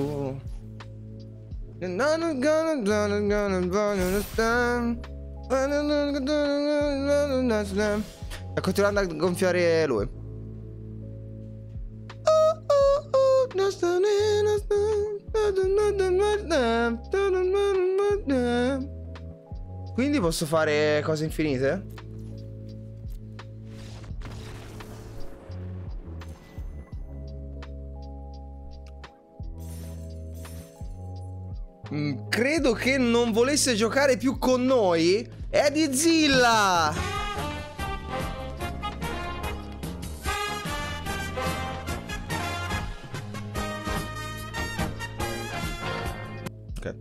S1: Sta continuando a gonfiare lui. Quindi posso fare cose infinite? Credo che non volesse giocare più con noi. Eddie Zilla. Ok.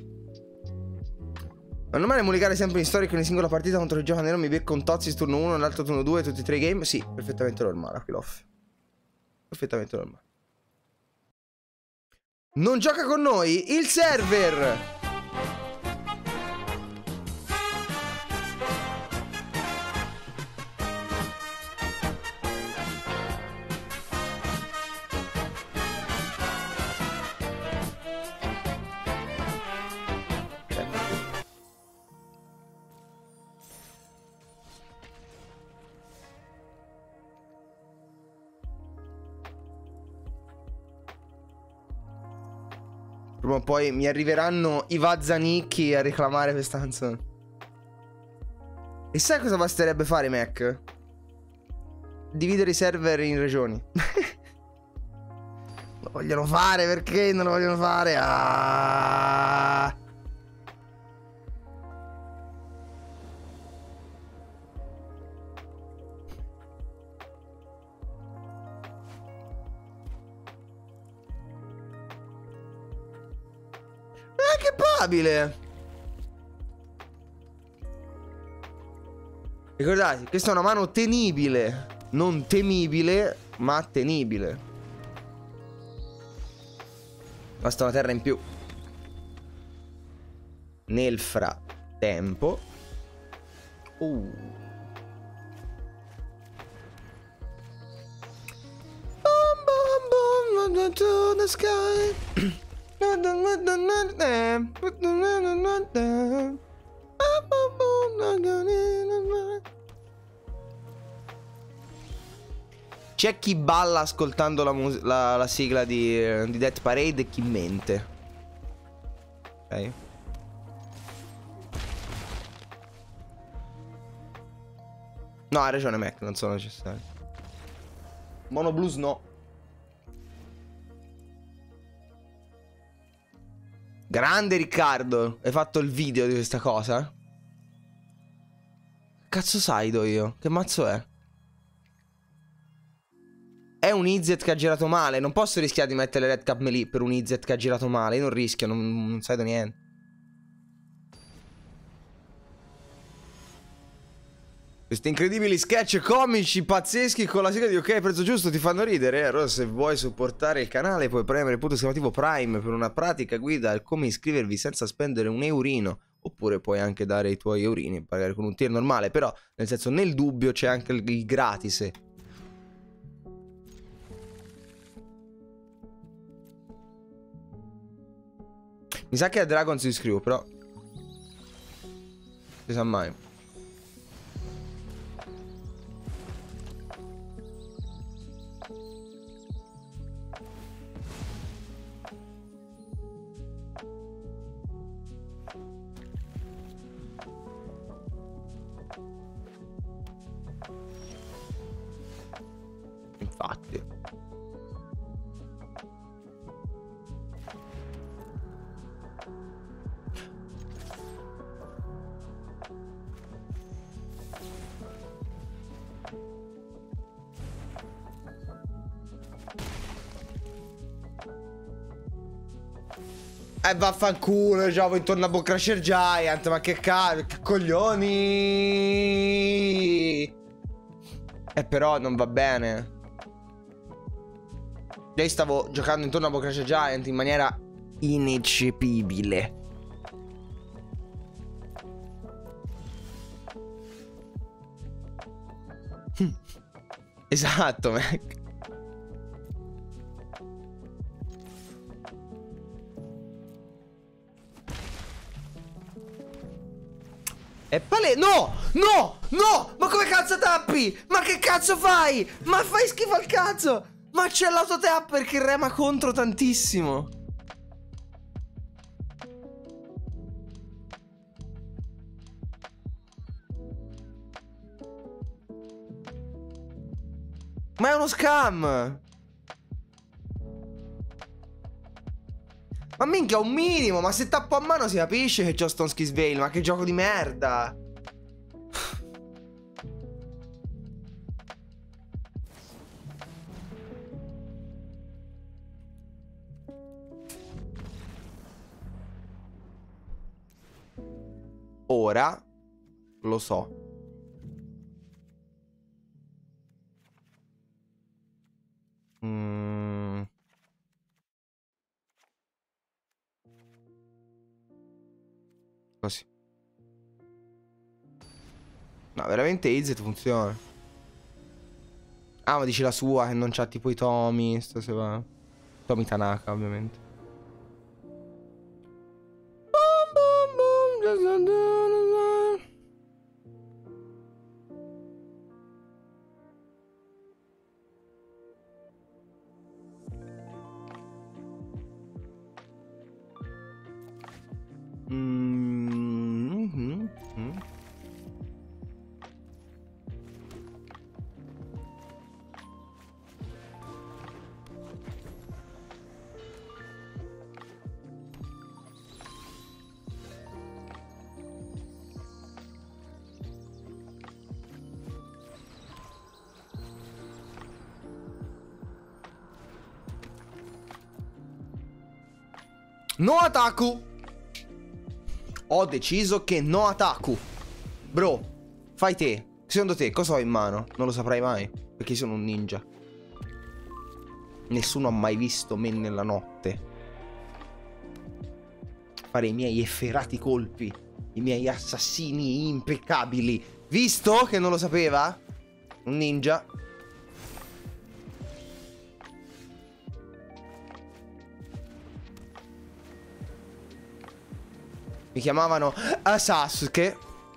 S1: Ma non male mulicare sempre in storia che ogni singola partita contro il gioco nero mi becco un Tozzi turno 1, l'altro turno 2, tutti e tre i game? Sì, perfettamente normale, Aquiloff. Perfettamente normale. Non gioca con noi il server! Prima o poi mi arriveranno i Vazzanicchi a reclamare questa canzone. E sai cosa basterebbe fare, Mac? Dividere i server in regioni. Lo vogliono fare, perché non lo vogliono fare? Ah! Che papabile! Ricordate, questa è una mano tenibile. Non temibile, ma tenibile. Basta una terra in più. Nel frattempo. Bum bum bum to the sky. C'è chi balla ascoltando la sigla di Death Parade e chi mente. Ok. No, hai ragione Mac, non sono necessari. Mono blues no. Grande Riccardo, hai fatto il video di questa cosa? Cazzo saido io, che mazzo è? È un IZ che ha girato male, non posso rischiare di mettere Red Cap Melee per un IZ che ha girato male, io non rischio, non saido niente. Questi incredibili sketch comici pazzeschi con la sigla di ok, prezzo giusto, ti fanno ridere. Allora se vuoi supportare il canale puoi premere il punto esclamativo Prime per una pratica guida al come iscrivervi senza spendere un eurino. Oppure puoi anche dare i tuoi eurini, pagare con un tier normale. Però nel senso nel dubbio c'è anche il gratis. Mi sa che è Dragon's Screw, però si sa mai. Infatti. Vaffanculo, gioco intorno a Crusher Giant, ma che cazzo, che coglioni. Però non va bene. Già stavo giocando intorno a Crusher Giant in maniera ineccepibile. Esatto, Mac. È no! No! No! Ma come cazzo tappi? Ma che cazzo fai? Ma fai schifo al cazzo! Ma c'è l'autotapper che rema contro tantissimo. Ma è uno scam! Ma minchia, un minimo! Ma se tappo a mano si capisce che c'ho Stonsky Svale. Ma che gioco di merda! Ora lo so. Così. No, veramente Izet funziona. Ah, ma dici la sua che non c'ha tipo i Tomi. Tomi Tanaka, ovviamente. No attacco. Ho deciso che no attacco. Bro, fai te. Secondo te cosa ho in mano? Non lo saprai mai, perché sono un ninja. Nessuno ha mai visto me nella notte fare i miei efferati colpi, i miei assassini impeccabili. Visto che non lo sapeva? Un ninja. Mi chiamavano Sasuke.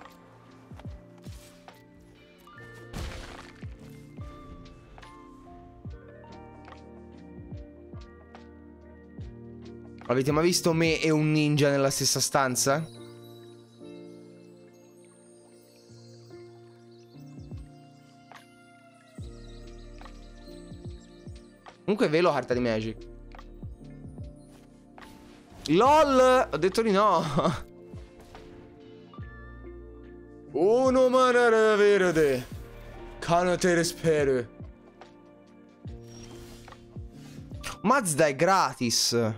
S1: Avete mai visto me e un ninja nella stessa stanza? Comunque velo carta di Magic. LOL! Ho detto di no. Uno manara verde. Canotere spero. Mazda è gratis.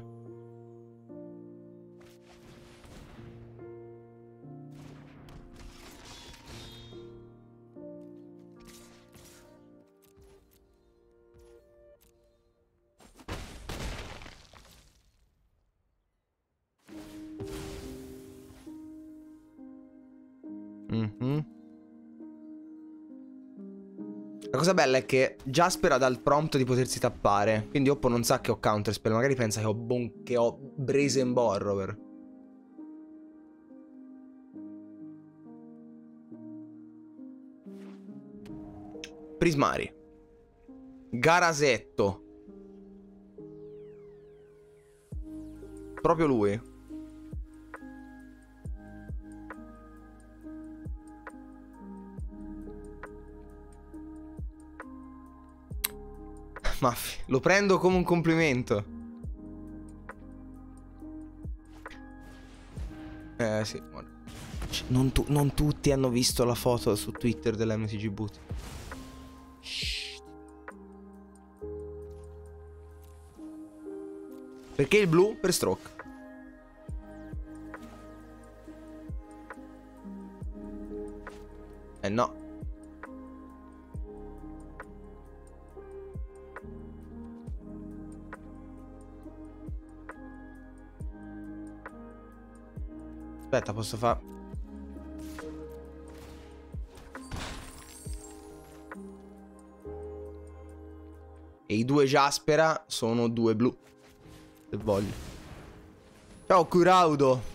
S1: La cosa bella è che Jasper ha dal prompt di potersi tappare. Quindi Oppo non sa che ho counterspell. Magari pensa che ho Brazen Borrower. Prismari. Garasetto. Proprio lui. Maffi, lo prendo come un complimento. Sì, guarda. Non tutti hanno visto la foto su Twitter dell'MTG Boot. Shh. Perché il blu? Per stroke. No. Aspetta, posso fare... E i due Jaspera sono due blu. Se voglio. Ciao Curaudo.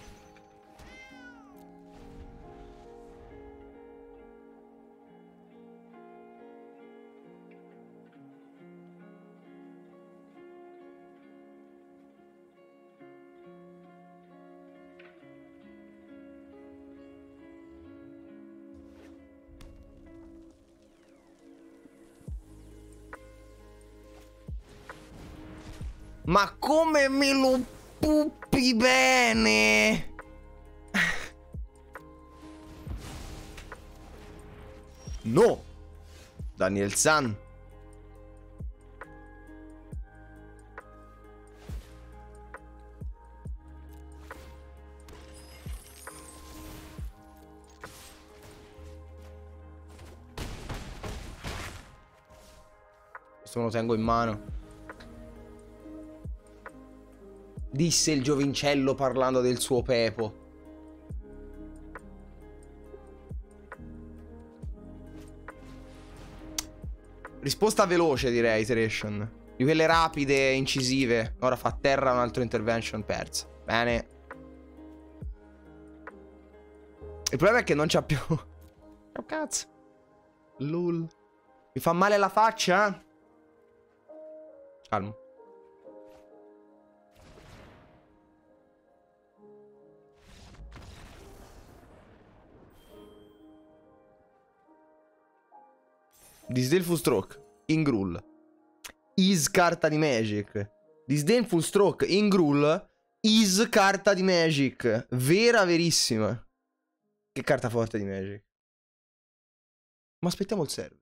S1: Ma come me lo puppi bene? No. Daniel San. Questo me lo tengo in mano. Disse il giovincello parlando del suo Pepo. Risposta veloce, direi, Iteration. Di quelle rapide, incisive. Ora fa a terra un altro intervention, persa. Bene. Il problema è che non c'ha più... Oh, cazzo. Lul. Mi fa male la faccia? Calmo. Disdainful Stroke. Ingrul. Is carta di Magic. Disdainful Stroke. Ingrul. Is carta di Magic. Vera, verissima. Che carta forte di Magic. Ma aspettiamo il server.